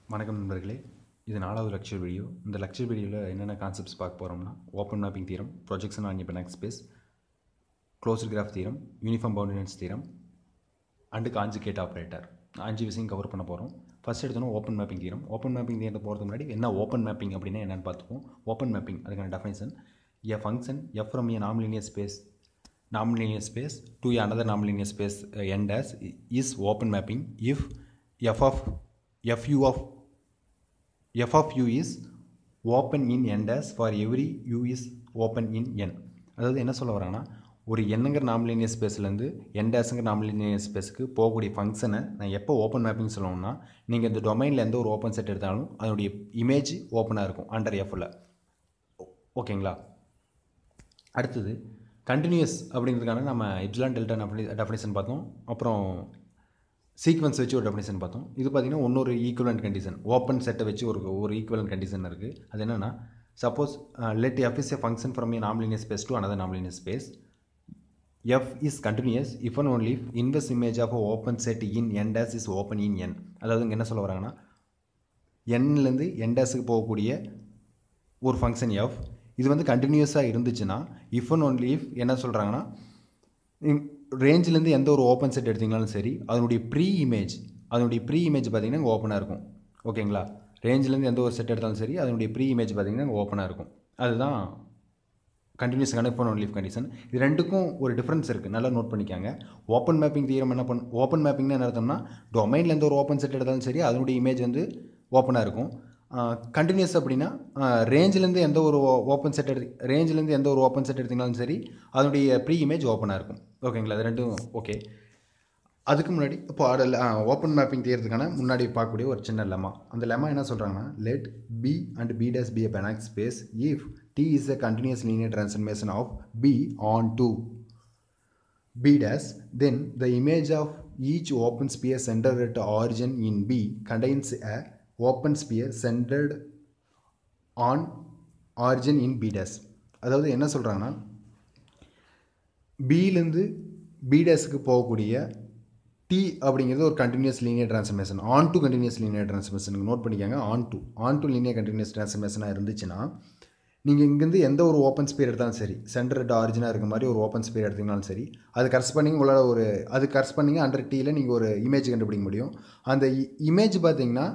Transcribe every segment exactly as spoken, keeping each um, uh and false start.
வணக்கம் நண்பர்களே, இது நாலாவது லெக்சர் வீடியோ. இந்த லெக்சர் வீடியோவில் என்னென்ன கான்செப்ட்ஸ் பார்க்க போகிறோம்னா, open mapping theorem, projection on Banach space, closed graph theorem, uniform boundedness theorem and conjugate operator அஞ்சு விஷயம் கவர் பண்ண போகிறோம். ஃபர்ஸ்ட் எடுத்தோன்னா open mapping theorem. Open mapping தியரத்தை போகிறதுக்கு முன்னாடி என்ன ஓப்பன் மேப்பிங் அப்படின்னா என்னென்னு பார்த்துப்போம். ஓப்பன் மேப்பிங் அதுக்கான definition: a function F from a nonlinear space nonlinear space to another nonlinear space uh, n dash is open mapping if f of fu of f of u is open in n dash for every u is open in n. அதாவது என்ன சொல்ல வராங்கன்னா, ஒரு என்னங்கிற nonlinear ஸ்பேஸ்லேருந்து என் டேஸுங்கிற nonlinear ஸ்பேஸுக்கு போகக்கூடிய ஃபங்க்ஷனை நான் எப்போ ஓப்பன் மேப்பிங் சொல்லணும்னா, நீங்கள் இந்த டொமைனில் எந்த ஒரு ஓப்பன் செட் எடுத்தாலும் அதனுடைய இமேஜ் ஓப்பனாக இருக்கும் அண்டர் எஃப்ல. ஓகேங்களா? அடுத்தது கண்டினியூஸ் அப்படிங்கிறதுக்கான நம்ம எப்சிலான் டெல்டா டெஃபினிஷன் பார்த்தோம். அப்புறம் சீக்வன்ஸ் வச்சு ஒரு டெஃபினிஷன் பார்த்தோம். இது பார்த்திங்கன்னா இன்னொரு ஈக்குவலன்ட் கண்டிஷன், ஓப்பன் செட்டை வச்சு ஒரு ஒரு ஈக்குவலன்ட் கண்டிஷன் இருக்குது. அது என்னென்னா, suppose let F is a function from a nonlinear space to another nonlinear space. F is continuous if and only if inverse image of open set in N dash is open in N. அதாவது இங்கே என்ன சொல்ல வராங்கன்னா, என்லேருந்து என் டேஸுக்கு போகக்கூடிய ஒரு function F இது வந்து கண்டினியூஸாக இருந்துச்சுன்னா, இஃப் அண்ட் ஒன்லி இஃப் என்ன சொல்கிறாங்கன்னா, ரேஞ்சிலேருந்து எந்த ஒரு ஓப்பன் செட் எடுத்திங்கனாலும் சரி, அதனுடைய ப்ரீ இமேஜ் அதனுடைய ப்ரீ இமேஜ் பார்த்திங்கன்னா இங்கே ஓப்பனாக இருக்கும். ஓகேங்களா? ரேஞ்சிலேருந்து எந்த ஒரு செட் எடுத்தாலும் சரி, அதனுடைய ப்ரீ இமேஜ் பார்த்திங்கன்னா இங்கே ஓப்பனாக இருக்கும். அதுதான் கண்டினியூஸான if and only if condition. இது ரெண்டுக்கும் ஒரு டிஃப்ரென்ஸ் இருக்குது, நல்லா நோட் பண்ணிக்காங்க. ஓப்பன் மேப்பிங் தியரம் என்ன பண்ண ஓப்பன் மேப்பிங்னா என்ன அர்த்தம்னா, டொமைனில் எந்த ஒரு ஓப்பன் செட் எடுத்தாலும் சரி அதனுடைய இமேஜ் வந்து ஓப்பனாக இருக்கும். கண்டினியூஸ் அப்படின்னா, ரேஞ்சிலேருந்து எந்த ஒரு ஓப்பன் செட் எடுத்து ரேஞ்சிலேருந்து எந்த ஒரு ஓப்பன் செட் எடுத்திங்கனாலும் சரி அதனுடைய ப்ரீ இமேஜ் ஓப்பனாக இருக்கும். ஓகேங்களா? அது ரெண்டும் ஓகே. அதுக்கு முன்னாடி இப்போ அதில் ஓப்பன் மேப்பிங் தியறதுக்கான முன்னாடி பார்க்கக்கூடிய ஒரு சின்ன லெமா. அந்த லெமா என்ன சொல்கிறாங்கன்னா, let B and B dash be a Banach space if T is a continuous linear transformation of B onto B dash, then the image of each open sphere centre at origin in B contains a open sphere centred on origin in B dash. அதாவது என்ன சொல்கிறாங்கன்னா, பியிலேருந்து B டேஸுக்கு போகக்கூடிய T அப்படிங்கிறது ஒரு continuous linear transformation, onto continuous linear டிரான்ஸ்ஃபர்மேஷனுக்கு note பண்ணிக்காங்க. Onto onto linear continuous டிரான்ஸ்ஃபர்மேஷனாக இருந்துச்சுன்னா, நீங்கள் இங்கேருந்து எந்த ஒரு ஓப்பன் ஸ்பியர் எடுத்தாலும் சரி, சென்டர் அட் ஆரிஜினாக இருக்க மாதிரி ஒரு ஓப்பன் ஸ்பியர் எடுத்திங்கனாலும் சரி, அது கரஸ்பாண்டிங் உங்களால் ஒரு அது கரஸ்பாண்டிங்க அண்டர் டியில் நீங்கள் ஒரு இமேஜ் கண்டுபிடிக்க முடியும். அந்த இமேஜ் பார்த்திங்கன்னா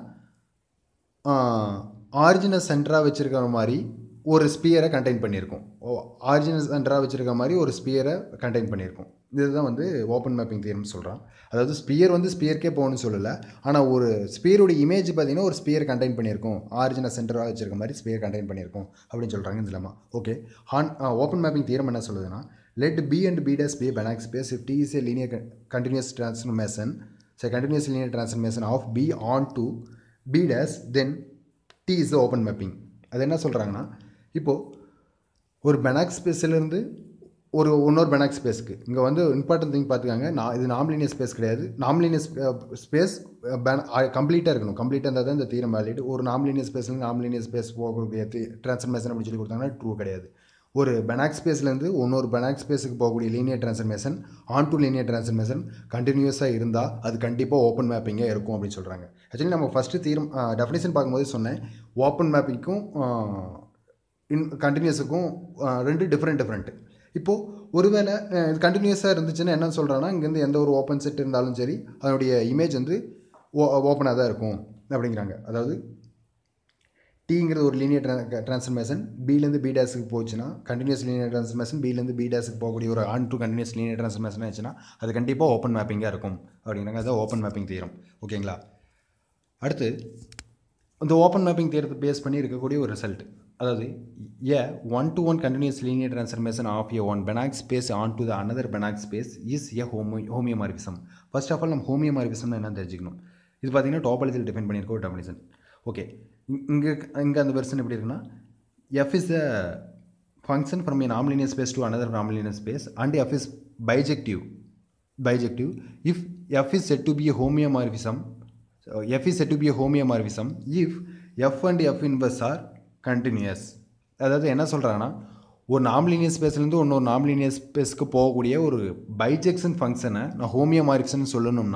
ஆரிஜினை சென்டராக வச்சுருக்கிற மாதிரி ஒரு ஸ்பியரை கண்டெயின் பண்ணியிருக்கும். ஆரிஜினை சென்டராக வச்சுருக்க மாதிரி ஒரு ஸ்பியரை கண்டெயின் பண்ணியிருக்கும். இதுதான் வந்து ஓப்பன் மேப்பிங் தியரம்னு சொல்கிறான். அதாவது ஸ்பியர் வந்து ஸ்பியருக்கே போகணும்னு சொல்லலை, ஆனால் ஒரு ஸ்பியருடைய இமேஜ் பார்த்திங்கன்னா ஒரு ஸ்பியர் கண்டெயின் பண்ணியிருக்கும், ஆரிஜினை சென்டராக வச்சுருக்க மாதிரி ஸ்பியர் கண்டெயின் பண்ணியிருக்கும் அப்படின்னு சொல்கிறாங்க இந்த லெமா. ஓகே. ஹான் ஓப்பன் மேப்பிங் தியரம் என்ன சொல்லுதுன்னா, let B and B dash be Banach space if T is a linear continuous transformation so continuous linear transformation of B onto B dash, then T is open mapping. அது என்ன சொல்கிறாங்கன்னா, இப்போது ஒரு Banach ஸ்பேஸ்லேருந்து ஒரு இன்னொரு Banach ஸ்பேஸுக்கு இங்கே வந்து important thing பார்த்துக்காங்க. நான் இது நான்லீனியர் ஸ்பேஸ் கிடையாது. நான்லீனியர் ஸ்பேஸ் கம்ப்ளீட்டாக இருக்கணும். கம்ப்ளீட்டாக இருந்தால் தான் இந்த தீரம் வேலிட். ஒரு நான்லீனியர் ஸ்பேஸ்லேருந்து நான்லீனியர் ஸ்பேஸ் போகக்கூடிய ட்ரான்ஸ்ஃபர்மேஷன் அப்படின்னு சொல்லி கொடுத்தாங்கன்னா ட்ரூ கிடையாது. ஒரு பெனாக் ஸ்பேஸ்லேருந்து இன்னொரு பெனாக் ஸ்பேஸுக்கு போகக்கூடிய linear transformation, onto linear transformation கண்டினியூஸாக இருந்தால் அது கண்டிப்பாக ஓப்பன் மேப்பிங்காக இருக்கும் அப்படின்னு சொல்கிறாங்க. ஆக்சுவலி நம்ம ஃபஸ்ட்டு தீரம் டெஃபினேஷன் பார்க்கும்போது சொன்னேன், ஓப்பன் மேப்பிங்க்கும் இன் கண்டினியூஸுக்கும் ரெண்டு டிஃப்ரெண்ட் டிஃப்ரெண்ட்டு. இப்போது ஒருவேளை இது கண்டினியூஸாக இருந்துச்சுன்னா என்ன சொல்கிறான்னா, இங்கேருந்து எந்த ஒரு ஓப்பன் செட் இருந்தாலும் சரி அதனுடைய இமேஜ் வந்து ஓ ஓப்பனாக தான் இருக்கும் அப்படிங்கிறாங்க. அதாவது டிங்கிறது ஒரு லீனியர் ட்ரான்ஸ்ஃபர்மேஷன், பிலேருந்து பி டேஸுக்கு போச்சுன்னா கண்டினியூஸ் லீனியர் ட்ரான்ஸ்ஃபர்மேஷன், பிலேருந்து பி டேஸுக்கு போகக்கூடிய ஒரு onto continuous linear transformation ஆச்சுன்னா அது கண்டிப்பாக ஓப்பன் மேப்பிங்காக இருக்கும் அப்படிங்கிறாங்க. அதுதான் ஓப்பன் மேப்பிங் தியரம். ஓகேங்களா? அடுத்து இந்த ஓப்பன் மேப்பிங் தியரத்தை பேஸ் பண்ணி இருக்கக்கூடிய ஒரு ரிசல்ட், அதாவது a one to one continuous linear transformation of a one Banach space onto the another Banach space is a homo homeomorphism. First of all நம்ம ஹோமியோமார்பிசம்னு என்ன தெரிஞ்சுக்கணும். இது பார்த்தீங்கன்னா டாபாலஜியில் டிஃபைன் பண்ணியிருக்க ஒரு டெஃபினிஷன். ஓகே. இங்கே இங்கே அந்த வெர்ஷன் எப்படி இருக்குன்னா, F is a function from a nonlinear space to another nonlinear space and F is bijective bijective if F is set to be a homeomorphism F is set to be a homeomorphism if F and F inverse are continuous. அதாவது என்ன சொல்கிறாங்கன்னா, ஒரு nonlinear ஸ்பேஸ்லேருந்து இன்னொரு nonlinear ஸ்பேஸ்க்கு போகக்கூடிய ஒரு bijection ஃபங்க்ஷனை நான் ஹோமியோமார்பிசம்னு சொல்லணும்னா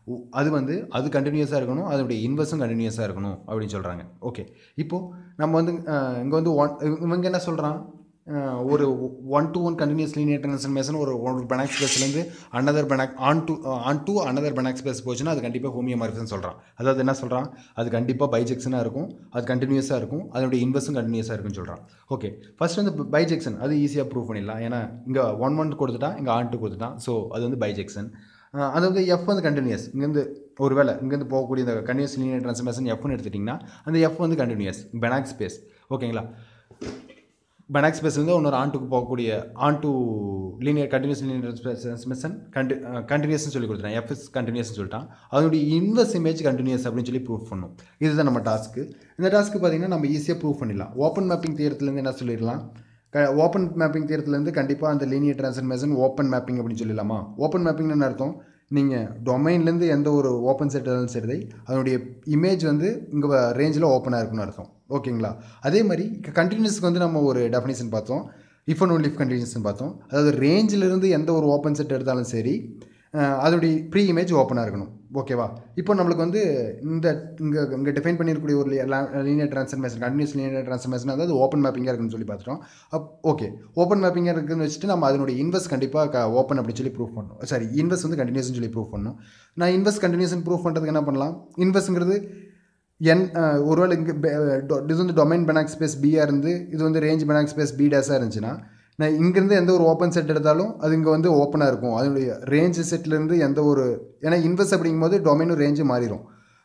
அது வந்து அது கண்டினியூஸாக இருக்கணும், அதனுடைய இன்வெர்ஸும் கண்டினியூஸாக இருக்கணும் அப்படின்னு சொல்கிறாங்க. ஓகே, இப்போது நம்ம வந்து இங்கே வந்து ஒன் இவங்க என்ன சொல்கிறான், ஒரு one to one continuous linear transformation ஒரு ஒரு பெனாக் ஸ்பேஸ்லேருந்து another Banach onto onto another Banach space போச்சுன்னா அது கண்டிப்பாக ஹோமியோமார்ஃபிசம்னு சொல்கிறான். அதாவது என்ன சொல்கிறான், அது கண்டிப்பாக பைஜெக்ஷனாக இருக்கும், அது கண்டினியூஸாக இருக்கும், அதனுடைய இன்வெர்ஸும் கண்டினியூஸாக இருக்குன்னு சொல்கிறான். ஓகே, ஃபர்ஸ்ட் வந்து பைஜெக்ஷன் அது ஈஸியாக ப்ரூவ் பண்ணிடலாம். ஏன்னா இங்கே ஒன் ஒன் கொடுத்துட்டான், இங்கே ஆன் டூ கொடுத்துட்டான், ஸோ அது வந்து பைஜெக்ஷன். அதாவது எஃப் வந்து கண்டினியூஸ், இங்கேருந்து ஒரு வேளை இங்கேருந்து போகக்கூடிய இந்த கண்டினியூஸ் லீனியர் ட்ரான்ஸ்ஃபர்மேஷன் எஃப்னு எடுத்துட்டிங்கன்னா அந்த எஃப் வந்து கண்டினியூஸ் பெனாக் ஸ்பேஸ். ஓகேங்களா, பெனாக் ஸ்பேஸ்லேருந்து இன்னொரு ஆன்ட்டுக்கு போகக்கூடிய onto linear continuous linear transformation கண்டி கண்டினியூஸ்னு சொல்லி கொடுத்துட்டேன், எஃப் இஸ் கண்டினியூஸ்னு சொல்லிட்டான். அதனுடைய இன்வெர்ஸ் இமேஜ் கண்டினியூஸ் அப்படின்னு சொல்லி ப்ரூவ் பண்ணணும். இதுதான் நம்ம டாஸ்க்கு. இந்த டாஸ்க்கு பார்த்தீங்கன்னா நம்ம ஈஸியாக ப்ரூவ் பண்ணிடலாம். ஓப்பன் மேப்பிங் தியரத்துலேருந்து என்ன சொல்லிடலாம், க ஓப்பன் மேப்பிங் தியரத்துலேருந்து கண்டிப்பாக அந்த லீனியர் ட்ரான்ஸ்ஃபர்மேஷன் ஓப்பன் மேப்பிங் அப்படின்னு சொல்லிடலாமா. ஓப்பன் மேப்பிங்னு என்ன அர்த்தம், நீங்கள் டொமைன்லேருந்து எந்த ஒரு ஓப்பன் செட் இருந்தாலும் சரி அதனுடைய இமேஜ் வந்து இங்கே ரேஞ்சில் ஓப்பனாக இருக்குன்னு அர்த்தம். ஓகேங்களா, அதே மாதிரி கண்டினியூஸ்க்கு வந்து நம்ம ஒரு டெஃபினேஷன் பார்த்தோம், if and only if continuation பார்த்தோம். அதாவது ரேஞ்சிலிருந்து எந்த ஒரு ஓப்பன் செட் எடுத்தாலும் சரி அதோடைய ப்ரீ இமேஜ் ஓப்பனாக இருக்கணும். ஓகேவா, இப்போ நம்மளுக்கு வந்து இந்த இங்கே இங்கே டிஃபைன் பண்ணியிருக்கக்கூடிய ஒரு linear transformation continuous linear transformation அதாவது ஓப்பன் மேப்பிங்காக இருக்குன்னு சொல்லி பார்த்துட்டோம். அப் ஓகே, ஓப்பன் மேப்பிங்காக இருக்குன்னு வச்சுட்டு நம்ம அதனுடைய இன்வெர்ஸ் கண்டிப்பாக ஓப்பன் அப்படின்னு சொல்லி ப்ரூவ் பண்ணணும். சாரி, இன்வெர்ஸ் வந்து கண்டினியூஸ்னு சொல்லி ப்ரூவ் பண்ணணும். நான் இன்வெர்ஸ் கண்டினியூஸ்னு ப்ரூவ் பண்ணுறதுக்கு என்ன பண்ணலாம், இன்வெர்ஸுங்கிறது என் ஒருவேளை இங்கே இது வந்து டொமைன் பெனாக் ஸ்பேஸ் பியாக இருந்து இது வந்து ரேஞ்ச் பெனாக் ஸ்பேஸ் பி டேஸாக இருந்துச்சுன்னா நான் இங்கேருந்து எந்த ஒரு ஓப்பன் செட் எடுத்தாலும் அது இங்கே வந்து ஓப்பனாக இருக்கும். அதனுடைய ரேஞ்ச் செட்லேருந்து எந்த ஒரு, ஏன்னா இன்வெர்ஸ் அப்படிங்கும்போது டொமைனும் ரேஞ்சு மாறிடும்.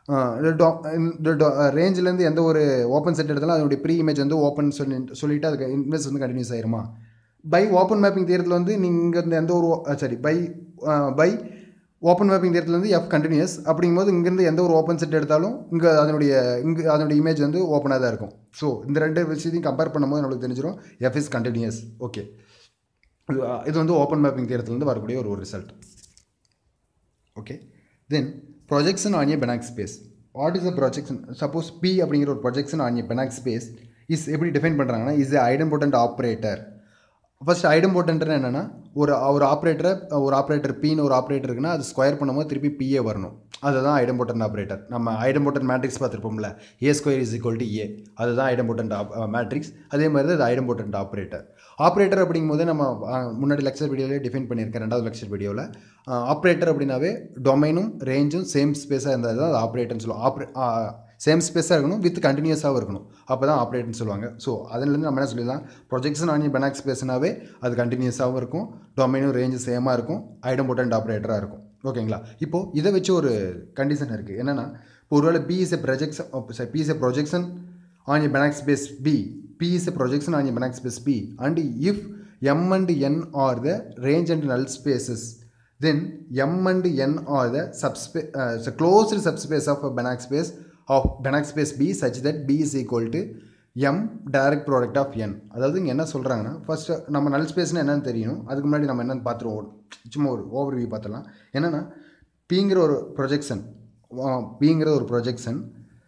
ரேஞ்சிலேருந்து எந்த ஒரு ஓப்பன் செட் எடுத்தாலும் அதனுடைய ப்ரீ இமேஜ் வந்து ஓப்பன் சொல்லி சொல்லிவிட்டு அதுக்கு இன்வெர்ஸ் வந்து கண்டினியூஸ் ஆயிருமா. பை ஓப்பன் மேப்பிங் தியரத்தில் வந்து நீங்கள் இங்கேருந்து எந்த ஒரு sorry by by open mapping தியரத்துலேருந்து எஃப் கண்டினியூஸ் அப்படிங்கும்போது இங்கேருந்து எந்த ஒரு ஓப்பன் செட் எடுத்தாலும் இங்கே அதனுடைய இங்கே அதனுடைய இமேஜ் வந்து ஓப்பனாக தான் இருக்கும். ஸோ இந்த ரெண்டு விஷயத்தையும் கம்பேர் பண்ணும்போது நம்மளுக்கு தெரிஞ்சிடும் எஃப் இஸ் கண்டினியூஸ். ஓகே, இது இது வந்து ஓப்பன் மேப்பிங் தியரத்துலேருந்து வரக்கூடிய ஒரு result. Okay, then projection on a Banach space. What is a projection, suppose P அப்படிங்கிற ஒரு projection on a Banach space is எப்படி டிஃபைன் பண்ணுறாங்கன்னா is a idempotent operator. First ஐடெம்போட்டன்ட்னா என்னென்னா ஒரு ஒரு ஆப்ரேட்டரை ஒரு ஆப்ரேட்டர் பின்னு ஒரு ஆப்ரேட்டர் இருக்குன்னா அது ஸ்கொயர் பண்ணும்போது திருப்பி பிஏ வரணும். அதுதான் ஐடெம்போட்டன்ட் ஆப்ரேட்டர். நம்ம ஐடெம்போட்டன்ட் மேட்ரிக்ஸ் பார்த்துருப்போம்ல, A square is equal to A, அதுதான் ஐடெம்போட்டன்ட் மேட்ரிக்ஸ். அதே மாதிரி தான் அது ஐடெம்போட்டன்ட் ஆப்ரேட்டர். ஆப்ரேட்டர் அப்படிங்கும்போது நம்ம முன்னாடி லெக்சர் வீடியோவில் டிஃபைன் பண்ணியிருக்கேன், ரெண்டாவது லெக்சர் வீடியோவில். ஆப்ரேட்டர் அப்படின்னாவே டொமைனும் ரேஞ்சும் சேம் ஸ்பேஸாக இருந்தால் தான் அது ஆப்ரேட்டர்னு சொல்லுவோம். ஆப்ரே சேம் ஸ்பேஸாக இருக்கணும், வித் கண்டினியூஸாகவும் இருக்கணும், அப்போ தான் ஆப்ரேட்டர்னு சொல்லுவாங்க. ஸோ அதுலேருந்து நம்ம என்ன சொல்லிடலாம், ப்ரொஜெக்ஷன் ஆன் பெனாக் ஸ்பேஸ்னாவே அது கண்டினியூஸாகவும் இருக்கும், டொமைனும் ரேஞ்சு சேமாக இருக்கும், ஐடெம்போட்டன்ட் ஆப்ரேட்டராக இருக்கும். ஓகேங்களா, இப்போது இதை வச்சு ஒரு கண்டிஷன் இருக்குது. என்னென்னா இப்போ ஒருவேளை P is a projection P is a projection on a Banach space B P is a projection on a Banach space B and if M and N are the range and null spaces then M and N are the subspace uh, closed subspace of a Banach space of Banach space B such that B is equal to M direct product of N. அதாவது இங்கே என்ன சொல்கிறாங்கன்னா first நம்ம null ஸ்பேஸ்னால் என்னென்னு தெரியணும். அதுக்கு முன்னாடி நம்ம என்னென்னு பார்த்துருவோம், சும்மா ஒரு ஓவர் வியூ பார்த்துலாம். என்னென்னா பிங்கிற ஒரு ப்ரொஜெக்ஷன் பிங்கிற ஒரு projection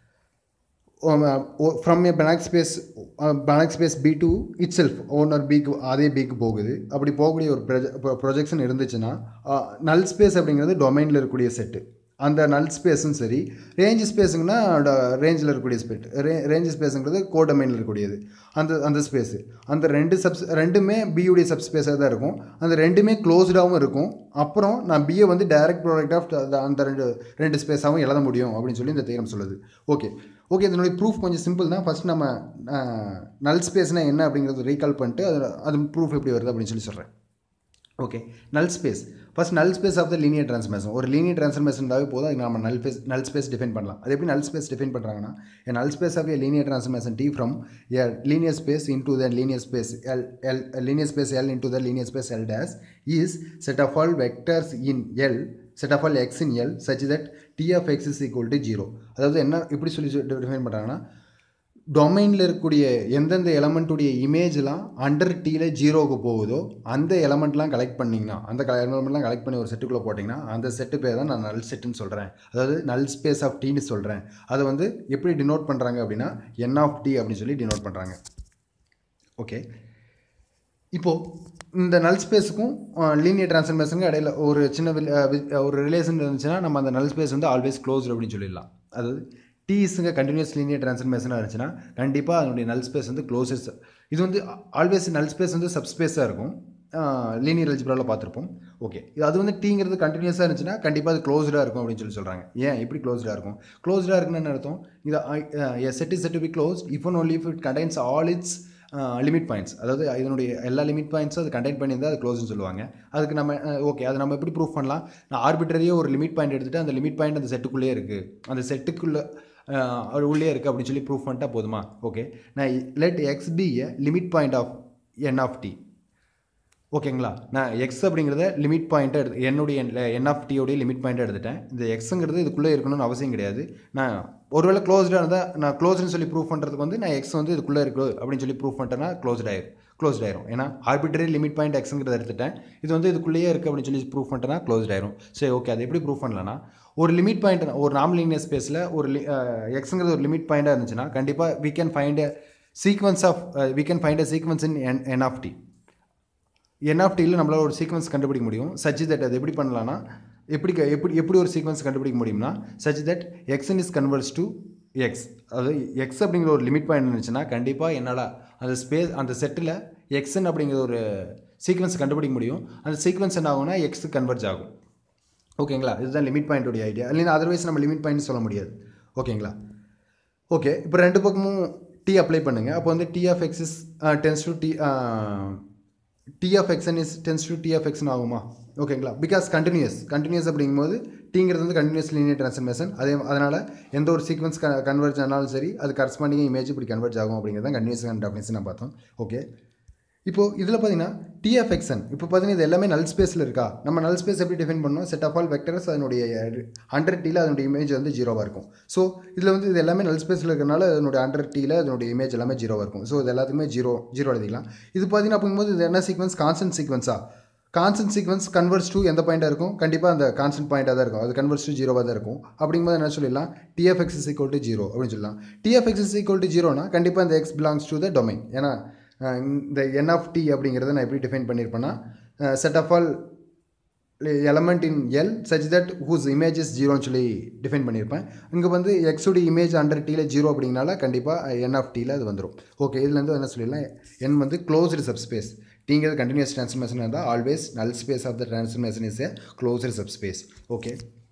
from a Banach space Banach space B to itself owner பிக்கு அதே பிக்கு போகுது. அப்படி போகக்கூடிய ஒரு ப்ரொஜெக்ஷன் இருந்துச்சுன்னா நல் ஸ்பேஸ் அப்படிங்கிறது டொமைனில் இருக்கக்கூடிய செட்டு. அந்த நல் ஸ்பேஸும் சரி, ரேஞ்ச் ஸ்பேஸுங்கன்னா ரேஞ்சில் இருக்கக்கூடிய ஸ்பேட் ரே ரேஞ்ச் ஸ்பேஸுங்கிறது கோ டொமைனில் இருக்கக்கூடியது. அந்த அந்த ஸ்பேஸு அந்த ரெண்டு சப்ஸ் ரெண்டுமே பியுடைய சப் ஸ்பேஸாக தான் இருக்கும். அந்த ரெண்டுமே க்ளோஸ்டாகவும் இருக்கும். அப்புறம் நான் பிஏ வந்து டைரக்ட் ப்ராடக்ட் ஆஃப் அந்த ரெண்டு ரெண்டு ஸ்பேஸாகவும் எழுத முடியும் அப்படின்னு சொல்லி இந்த தியரம் சொல்லுது. ஓகே ஓகே இதனுடைய ப்ரூஃப் கொஞ்சம் சிம்பிள் தான். ஃபஸ்ட் நம்ம நல் ஸ்பேஸ்னால் என்ன அப்படிங்கிறது ரீகால் பண்ணிட்டு அது அது ப்ரூஃப் எப்படி வருது அப்படின்னு சொல்லி சொல்கிறேன். Okay, null space first null space of the linear transformation. ஒரு லீனியர் ட்ரான்ஸ்ஃபர்மேஷன் இருந்தாவே போதும், அதுக்கு நம்ம நல் ஸ்பேஸ் நல் ஸ்பேஸ் டிஃபைன் பண்ணலாம். அது எப்படி நல் ஸ்பேஸ் டிஃபைன் பண்ணுறாங்கன்னா, a null space of a linear transformation T from a linear space into the linear space L, L a linear space L into the linear space L dash is set of all vectors in L set of all x in L such that T of x is equal to zero. அதாவது என்ன எப்படி சொல்லி define பண்ணுறாங்கன்னா, டொமைனில் இருக்கக்கூடிய எந்தெந்த எலமெண்ட்டுடைய இமேஜ்லாம் under டீயில் ஜீரோவுக்கு போகுதோ அந்த எலமெண்ட்லாம் கலெக்ட் பண்ணிங்கன்னா அந்த எலமெண்ட்லாம் கலெக்ட் பண்ணி ஒரு செட்டுக்குள்ளே போட்டிங்கன்னா அந்த செட்டு பேர் தான் நான் நல் செட்டுன்னு சொல்கிறேன். அதாவது நல் ஸ்பேஸ் ஆஃப் டீன்னு சொல்கிறேன். அதை வந்து எப்படி டினோட் பண்ணுறாங்க அப்படின்னா என் ஆஃப் டி அப்படின்னு சொல்லி டினோட் பண்ணுறாங்க. ஓகே, இப்போது இந்த நல் ஸ்பேஸுக்கும் லீனியர் ட்ரான்ஸ்ஃபர்மேஷனுக்கும் இடையில ஒரு சின்ன ஒரு ரிலேஷன் இருந்துச்சுன்னா நம்ம அந்த நல் ஸ்பேஸ் வந்து ஆல்வேஸ் க்ளோஸ்டு அப்படின்னு சொல்லிடலாம். அதாவது டீஸுங்க கண்டினியூஸ் லீனியர் ட்ரான்ஸ்ஃபர்மேஷனாக இருந்துச்சுன்னா கண்டிப்பாக அதனுடைய நல் ஸ்பேஸ் வந்து க்ளோசஸ். இது வந்து ஆல்வேஸ் நல் ஸ்பேஸ் வந்து சப்ஸ்பேஸாக இருக்கும். லீனியர் அல்ஜிப்ராவில் பார்த்துருப்போம். ஓகே, இது அது வந்து டீங்கிறது கண்டினியூஸாக இருந்துச்சுன்னா கண்டிப்பாக அது க்ளோஸ்டாக இருக்கும் அப்படின்னு சொல்லி சொல்கிறாங்க. ஏன் எப்படி க்ளோஸ்டாக இருக்கும்? க்ளோஸ்டாக இருக்குன்னு என்ன அர்த்தம்? இது set is set to be close if and only if it contains all its limit points. அதாவது இதனுடைய எல்லா லிமிட் பாயிண்ட்ஸும் அது கண்டெயின் பண்ணியிருந்தால் அது க்ளோஸ்னு சொல்லுவாங்க. அதுக்கு நம்ம ஓகே அதை நம்ம எப்படி ப்ரூஃப் பண்ணலாம்? நான் ஆர்பிட்ரரியாக ஒரு லிமிட் பாயிண்ட் எடுத்துகிட்டு அந்த லிமிட் பாயிண்ட் அந்த செட்டுக்குள்ளே இருக்குது, அந்த செட்டுக்குள்ளே அது உள்ளே இருக்குது அப்படின்னு சொல்லி ப்ரூஃப் பண்ணிட்டா போதுமா? ஓகே, நான் let X be a limit point of N of T. ஓகேங்களா, நான் எக்ஸ் அப்படிங்கிறத லிமிட் பாயிண்ட்டை எடுத்து என்னுடைய என் ஆஃப் டியோடைய லிமிட் பாயிண்ட்டை எடுத்துட்டேன். இந்த எக்ஸுங்கிறது இதுக்குள்ளே இருக்கணும்னு அவசியம் கிடையாது. நான் ஒருவேளை க்ளோஸ்டாக இருந்தால் நான் க்ளோஸ்னு சொல்லி ப்ரூஃப் பண்ணுறதுக்கு வந்து நான் எக்ஸ் வந்து இதுக்குள்ளே இருக்குது அப்படின்னு சொல்லி ப்ரூஃப் பண்ணிட்டேன்னா க்ளோஸ்ட் ஆயிரும் க்ளோஸ்ட் ஆயிரும் ஏன்னா ஆர்பிட்ரரி லிமிட் பாயிண்ட் எக்ஸுங்கிறத எடுத்துட்டேன், இது வந்து இதுக்குள்ளேயே இருக்குது அப்படின்னு சொல்லி ப்ரூஃப் பண்ணிட்டேன்னா க்ளோஸ்ட் ஆயிரும். சரி, ஓகே, அது எப்படி ப்ரூஃப் பண்ணலன்னா ஒரு லிமிட் பாயிண்ட் ஒரு நார்மல் லீனியர் ஸ்பேஸில் ஒரு எக்ஸுங்கிறது ஒரு லிமிட் பாயிண்ட்டாக இருந்துச்சுன்னா கண்டிப்பாக we can find a sequence of we can find a sequence in N N of T. N of டியில் நம்மளால் ஒரு சீக்வன்ஸ் கண்டுபிடிக்க முடியும். சச் தட் அது எப்படி பண்ணலான்னா எப்படி எப்படி எப்படி ஒரு சீக்வன்ஸ் கண்டுபிடிக்க முடியும்னா such that x n is converges to x. அதாவது எக்ஸ் அப்படிங்கிற ஒரு லிமிட் பாயிண்ட் இருந்துச்சுன்னா கண்டிப்பாக என்னால் அந்த ஸ்பேஸ் அந்த செட்டில் எக்ஸன் அப்படிங்கிற ஒரு சீக்வன்ஸ் கண்டுபிடிக்க முடியும். அந்த சீக்வன்ஸ் என்ன ஆகும்னா எக்ஸுக்கு கன்வெர்ஜ் ஆகும். ஓகேங்களா, இதுதான் லிமிட் பாயிண்ட்டோடைய ஐடியா. இல்லைன்னா அதர்வைஸ் நம்ம லிமிட் பாயிண்ட் சொல்ல முடியாது. ஓகேங்களா, ஓகே, இப்போ ரெண்டு பக்கமும் டி அப்ளை பண்ணுங்கள். அப்போ வந்து T of x is tends to T T of x n is tends to T of எக்ஸ்னு ஆகுமா? ஓகேங்களா, பிகாஸ் கண்டினியூஸ் கண்டினியூஸ் அப்படிங்கும்போது டீங்கிறது வந்து கண்டினியூஸ் லீனியர் ட்ரான்ஸ்ஃபர்மேஷன். அதே அதனால் எந்த ஒரு சீக்வன்ஸ் க கன்வெர்ஜ் ஆனாலும் சரி அது கரஸ்பாண்டிங் இமேஜ் இப்படி கன்வெர்ஜ் ஆகும் அப்படிங்கிறது தான் கண்டினியூஸ் டெஃபினிஷன் நான் பார்த்தோம். ஓகே, இப்போது இதில் பார்த்தீங்கன்னா டி ஆஃப் எக்ஸ்என் இப்போ பார்த்தீங்கன்னா இது எல்லாமே நல் ஸ்பேஸில் இருக்கா? நம்ம நல் ஸ்பேஸ் எப்படி டிஃபைன் பண்ணோம்? செட் ஆஃப் ஆல் வெக்டர்ஸ் அதனுடைய ஹண்ட்ரட் டீயில் அதனுடைய இமேஜ் வந்து ஜீரோவாக இருக்கும். ஸோ இதில் வந்து இது எல்லாமே நல் ஸ்பேஸில் இருக்கிறனால அதனுடைய ஹண்ட்ரட் டீயில் அதனுடைய இமேஜ் எல்லாமே ஜீரோவாக இருக்கும். ஸோ இது எல்லாத்துக்குமே ஜீரோ ஜீரோ எழுதிக்கலாம். இது பார்த்தீங்கன்னா அப்படிங்கும்போது இது என்ன சீக்வன்ஸ்? கான்ஸ்டன்ட் சீக்வன்ஸா? கான்ஸ்டன்ட் சீக்வன்ஸ் கன்வெர்ஸ் டு எந்த பாயிண்டாக இருக்கும்? கண்டிப்பாக அந்த கான்ஸ்டன்ட் பாயிண்டாக தான் இருக்கும். அது கன்வெர்ஸ் டு ஜீரோவாக தான் இருக்கும். அப்படிங்கும்போது என்ன சொல்லிடலாம்? T of x is equal to zero அப்படின்னு சொல்லலாம். T of x is equal to ஜீரோனா கண்டிப்பாக இந்த x belongs to the domain. ஏன்னா இந்த என் ஆஃப் டி அப்படிங்கிறத நான் எப்படி டிஃபைன் பண்ணியிருப்பேன்னா set of all element in L such that whose image is ஜீரோன்னு சொல்லி டிஃபைன் பண்ணியிருப்பேன். இங்கே வந்து எக்ஸுடைய இமேஜ் அண்டர் டீயில் ஜீரோ அப்படிங்கனால கண்டிப்பாக என் ஆஃப் டீயில் அது வந்துடும். ஓகே, இதுலேருந்து என்ன சொல்லிடலாம்? என் வந்து க்ளோஸ்டு சப்ஸ்பேஸ். டீங்கிறது கண்டினியூஸ் ட்ரான்ஸ்ஃபர்மேஷன் இருந்தால் always null space of the transformation is a closed subspace. Okay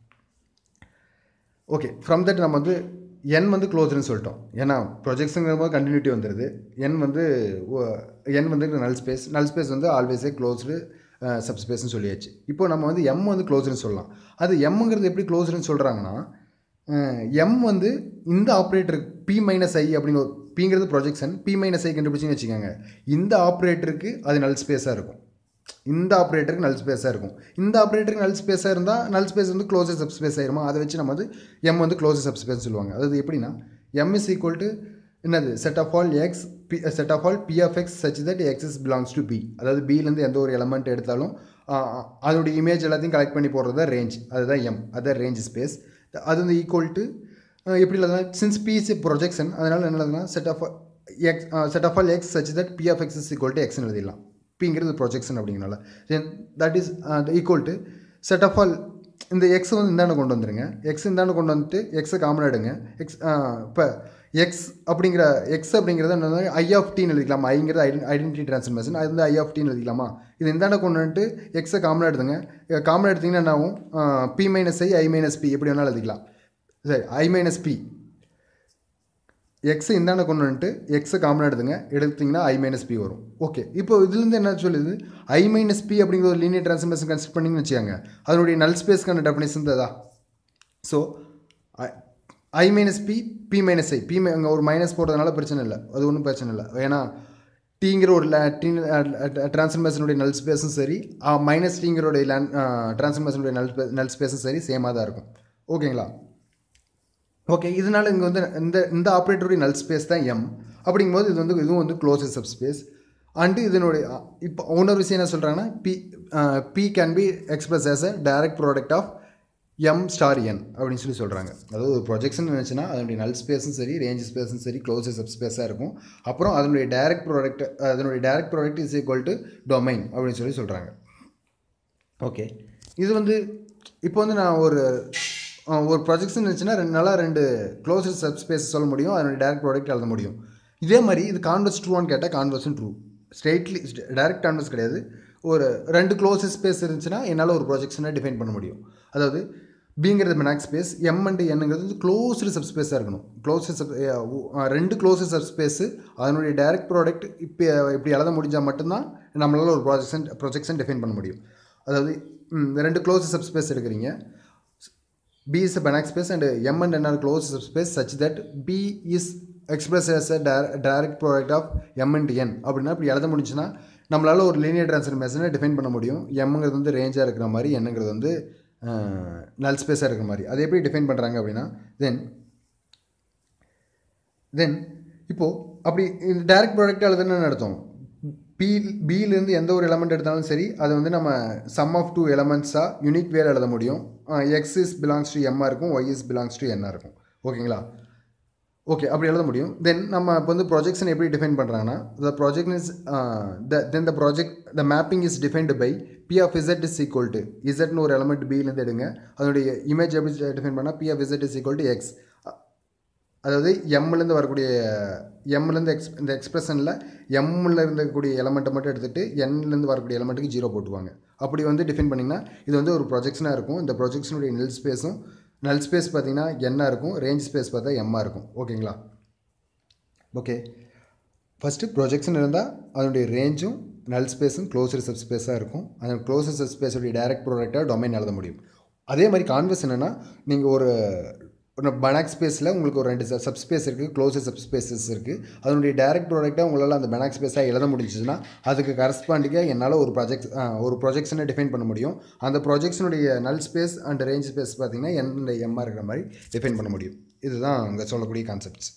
okay from that நம்ம வந்து என் வந்து க்ளோஸ்டுன்னு சொல்லிட்டோம். ஏன்னா ப்ரொஜெக்ஷனுங்கிற போது கண்டினியூட்டி வந்துடுது. என் வந்து என் வந்து நல் ஸ்பேஸ் நல் ஸ்பேஸ் வந்து ஆல்வேஸே க்ளோஸ்டு சப்ஸ்பேஸ்ன்னு சொல்லியாச்சு. இப்போ நம்ம வந்து எம் வந்து க்ளோஸ்டுன்னு சொல்லலாம். அது எம்ங்கிறது எப்படி க்ளோஸ்டுன்னு சொல்கிறாங்கன்னா எம் வந்து இந்த ஆப்ரேட்டர் பி மைனஸ் ஐ அப்படின்னு ஒரு பிங்கிறது ப்ரொஜெக்ஷன், பி மைனஸ் ஐ கண்டுபிடிச்சின்னு வச்சுக்கோங்க. இந்த ஆப்ரேட்டருக்கு அது நல் ஸ்பேஸாக இருக்கும். இந்த ஆப்ரேட்டருக்கு நல் ஸ்பேஸாக இருக்கும். இந்த ஆப்ரேட்டருக்கு நல் ஸ்பேஸாக இருந்தால் நல் ஸ்பேஸ் வந்து க்ளோஸர் சப்ஸ்பேஸ் ஆயிருமா? அதை வச்சு நம்ம வந்து எம் வந்து க்ளோஸர் சப்ஸ்பேஸ் சொல்லுவாங்க. அதாவது எப்படின்னா எம் இஸ் ஈக்குவல் டு என்னது set of all x P set of all P of x such that x is belongs to P. அதாவது பிலேருந்து எந்த ஒரு எலமெண்ட் எடுத்தாலும் அதோடைய இமேஜ் எல்லாத்தையும் கலெக்ட் பண்ணி போடுறது தான் ரேஞ்ச். அதுதான் எம், அதுதான் ரேஞ்ச் ஸ்பேஸ். அது வந்து ஈக்குவல் டு எப்படி இல்லைனா சின்ஸ் பி இஸ் ப்ரொஜெக்ஷன் அதனால் என்ன எழுதுனா set of x set of all x such that P of x is equal to எக்ஸ்னு எழுதிடலாம். பிங்கிறது ப்ரொஜெக்ஷன் அப்படிங்கிறனால then that is equal to set of all இந்த எக்ஸ் வந்து இந்தாண்ட கொண்டு வந்துடுங்க. எக்ஸ் இந்தாண்ட கொண்டு வந்துட்டு எக்ஸை காமன் எடுங்க. எக்ஸ் இப்போ எக்ஸ் அப்படிங்கிற எக்ஸ் அப்படிங்கிறத என்ன ஐ ஆஃப் டின்னு எழுதிக்கலாமா? ஐங்கிறது ஐடென் ஐடென்டிட்டி ட்ரான்ஸ்ஃபர்மேஷன், அது வந்து ஐ ஆஃப் டின்னு எழுதிக்கலாமா? இது இந்தாண்ட கொண்டு வந்துட்டு எக்ஸை காமன் எடுத்துங்க. காமன் எடுத்திங்கன்னா என்ன ஆகும்? P minus I I minus P எப்படி வேணாலும் எழுதிக்கலாம். சரி, ஐ மைனஸ் பி எக்ஸை இந்தாண்ட கொண்டு வந்துட்டு எக்ஸை காமன் எடுத்துங்க, எடுத்திங்கன்னா ஐ மைனஸ் பி வரும். ஓகே, இப்போ இதுலேருந்து என்ன சொல்லுது? ஐ மைனஸ் பி அப்படிங்கிற ஒரு லீனியர் ட்ரான்ஸ்ஃபர்மேஷன் கன்சிடர் பண்ணிங்கன்னு வச்சுக்காங்க. அதனுடைய நல் ஸ்பேஸ்க்கான டெஃபினேஷன் தான். So I minus P P minus I P அங்கே ஒரு மைனஸ் போடுறதுனால பிரச்சனை இல்லை, அது ஒன்றும் பிரச்சனை இல்லை. ஏன்னா டீங்கிற ஒரு டி ட்ரான்ஸ்ஃபர்மேஷனுடைய நல் ஸ்பேஸும் சரி மைனஸ் டீங்கிறோடைய லேண்ட் ட்ரான்ஸ்ஃபர்மேஷனுடைய நல் நல் ஸ்பேஸும் சரி சேமாக தான் இருக்கும். ஓகேங்களா? ஓகே, இதனால் இங்கே வந்து இந்த இந்த ஆப்ரேட்டருடைய நல் ஸ்பேஸ் தான் எம். அப்படிங்கும்போது இது வந்து இதுவும் வந்து க்ளோஸ்டு சப்ஸ்பேஸ். அண்டு இதனுடைய இப்போ இன்னொரு விஷயம் என்ன சொல்கிறாங்கன்னா P P can be express as a direct product of M star N அப்படின்னு சொல்லி சொல்கிறாங்க. அதாவது ஒரு ப்ரொஜெக்ஷன் நினச்சுன்னா அதனுடைய நல் ஸ்பேஸும் சரி, ரேஞ்ச் ஸ்பேஸும் சரி, க்ளோசர் சப் ஸ்பேஸாக இருக்கும். அப்புறம் அதனுடைய டைரக்ட் ப்ராடக்ட் அதனுடைய direct product is equal to domain அப்படின்னு சொல்லி சொல்கிறாங்க. ஓகே, இது வந்து இப்போ வந்து நான் ஒரு ஒரு ப்ரொஜெக்ஷன் இருந்துச்சுன்னா ரெண்டு நாளாக ரெண்டு க்ளோசர் சப் ஸ்பேஸ் சொல்ல முடியும், அதனுடைய டைரக்ட் ப்ராடக்ட் எழுத முடியும். இதே மாதிரி இது கான்வர்ஸ் ட்ரூவான்னு கேட்டால் கான்வர்ஸும் ட்ரூ. ஸ்ட்ரெயிட்லி டைரக்ட் கான்வர்ஸ் கிடையாது. ஒரு ரெண்டு க்ளோசர் ஸ்பேஸ் இருந்துச்சுன்னா என்னால் ஒரு ப்ரொஜெக்ஷனை டிஃபைன் பண்ண முடியும். அதாவது பிங்கிறது மெனாக் ஸ்பேஸ், எம் அண்ட் என்னங்கிறது வந்து க்ளோஸ்டு சப் ஸ்பேஸாக இருக்கணும். க்ளோசர் சப் ரெண்டு க்ளோசர் சப் ஸ்பேஸு அதனுடைய டைரக்ட் ப்ராடக்ட் இப்போ இப்படி எழுத முடிஞ்சால் மட்டும்தான் நம்மளால் ஒரு ப்ராஜெக்ஷன் ப்ரொஜெக்ஷன் டிஃபைன் பண்ண முடியும். அதாவது ரெண்டு க்ளோசர் சப் ஸ்பேஸ் எடுக்கிறீங்க, B is a Banach space and M and N are closed subspace such that B is expressed as a direct product of M and N. அப்படின்னா இப்படி எழுத முடிஞ்சுன்னா நம்மளால் ஒரு லீனியர் ட்ரான்ஸ்ஃபர்மேஷனை டிஃபைன் பண்ண முடியும். எம்ங்கிறது வந்து ரேஞ்சாக இருக்கிற மாதிரி, என்னங்கிறது வந்து நல் ஸ்பேஸாக இருக்கிற மாதிரி. அதை எப்படி டிஃபைன் பண்ணுறாங்க அப்படின்னா தென் தென் இப்போது அப்படி இந்த டைரக்ட் ப்ராடக்ட் எழுதுன்னு அர்த்தம். பி பியிலேருந்து எந்த ஒரு எலமெண்ட் எடுத்தாலும் சரி, அது வந்து நம்ம சம் ஆஃப் டூ எலமெண்ட்ஸாக யூனிக் வேல எழுத முடியும். எக்ஸ் இஸ் பிலாங்ஸ் டு எம்மாக இருக்கும், ஒய் இஸ் பிலாங்ஸ் டு என்னாக இருக்கும். ஓகேங்களா? ஓகே, அப்படி எழுத முடியும். தென் நம்ம இப்போ வந்து ப்ரொஜெக்ஷன் எப்படி டிஃபைன் பண்ணுறாங்கன்னா, the project is the then the project the mapping is defined by P of z is equal to இசட்னு ஒரு எலமெண்ட் பியிலேருந்து எடுங்க, அதனுடைய இமேஜ் எப்படி டிஃபைன் பண்ணால் P of z is equal to x. அதாவது எம்லேருந்து வரக்கூடிய எம்லேருந்து எக்ஸ் இந்த எக்ஸ்பிரஷனில் எம்மில் இருக்கக்கூடிய எலமெண்ட்டை மட்டும் எடுத்துகிட்டு என்லேருந்து வரக்கூடிய எலமெண்ட்டுக்கு ஜீரோ போட்டுவாங்க. அப்படி வந்து டிஃபைன் பண்ணிங்கன்னா இது வந்து ஒரு ப்ரொஜெக்ஷனாக இருக்கும். இந்த ப்ரொஜெக்ஷனுடைய நல் ஸ்பேஸும் நல் ஸ்பேஸ் பார்த்திங்கன்னா என்னாக இருக்கும், ரேஞ்ச் ஸ்பேஸ் பார்த்தா எம்மாக இருக்கும். ஓகேங்களா? ஓகே, ஃபஸ்ட்டு ப்ரொஜெக்ஷன் இருந்தால் அதனுடைய ரேஞ்சும் நல் ஸ்பேஸும் க்ளோசர் சப் ஸ்பேஸாக இருக்கும். அந்த க்ளோசர் சப் ஸ்பேஸுடைய டைரக்ட் ப்ராடக்டாக டொமைன் எழுத முடியும். அதே மாதிரி கான்வெர்ஸ் என்னென்னா, நீங்கள் ஒரு ஒரு பனாக் ஸ்பேஸில் உங்களுக்கு ஒரு ரெண்டு சப் ஸ்பேஸ் இருக்குது, க்ளோசர் சப் ஸ்பேஸஸ் இருக்குது. அதனுடைய டைரக்ட் ப்ராடக்டாக உங்களால் அந்த பனாக் ஸ்பேஸாக எழுத முடிஞ்சுன்னா அதுக்கு கரஸ்பாண்டிங்காக என்னால் ஒரு ப்ராஜெக்ட் ஒரு ப்ரொஜெக்ஷனை டிஃபைன் பண்ண முடியும். அந்த ப்ரொஜெக்ஷனுடைய null space and range space பார்த்திங்கன்னா என் எம்மாக இருக்கிற மாதிரி டிஃபைன் பண்ண முடியும். இதுதான் அங்கே சொல்லக்கூடிய கான்செப்ட்ஸ்.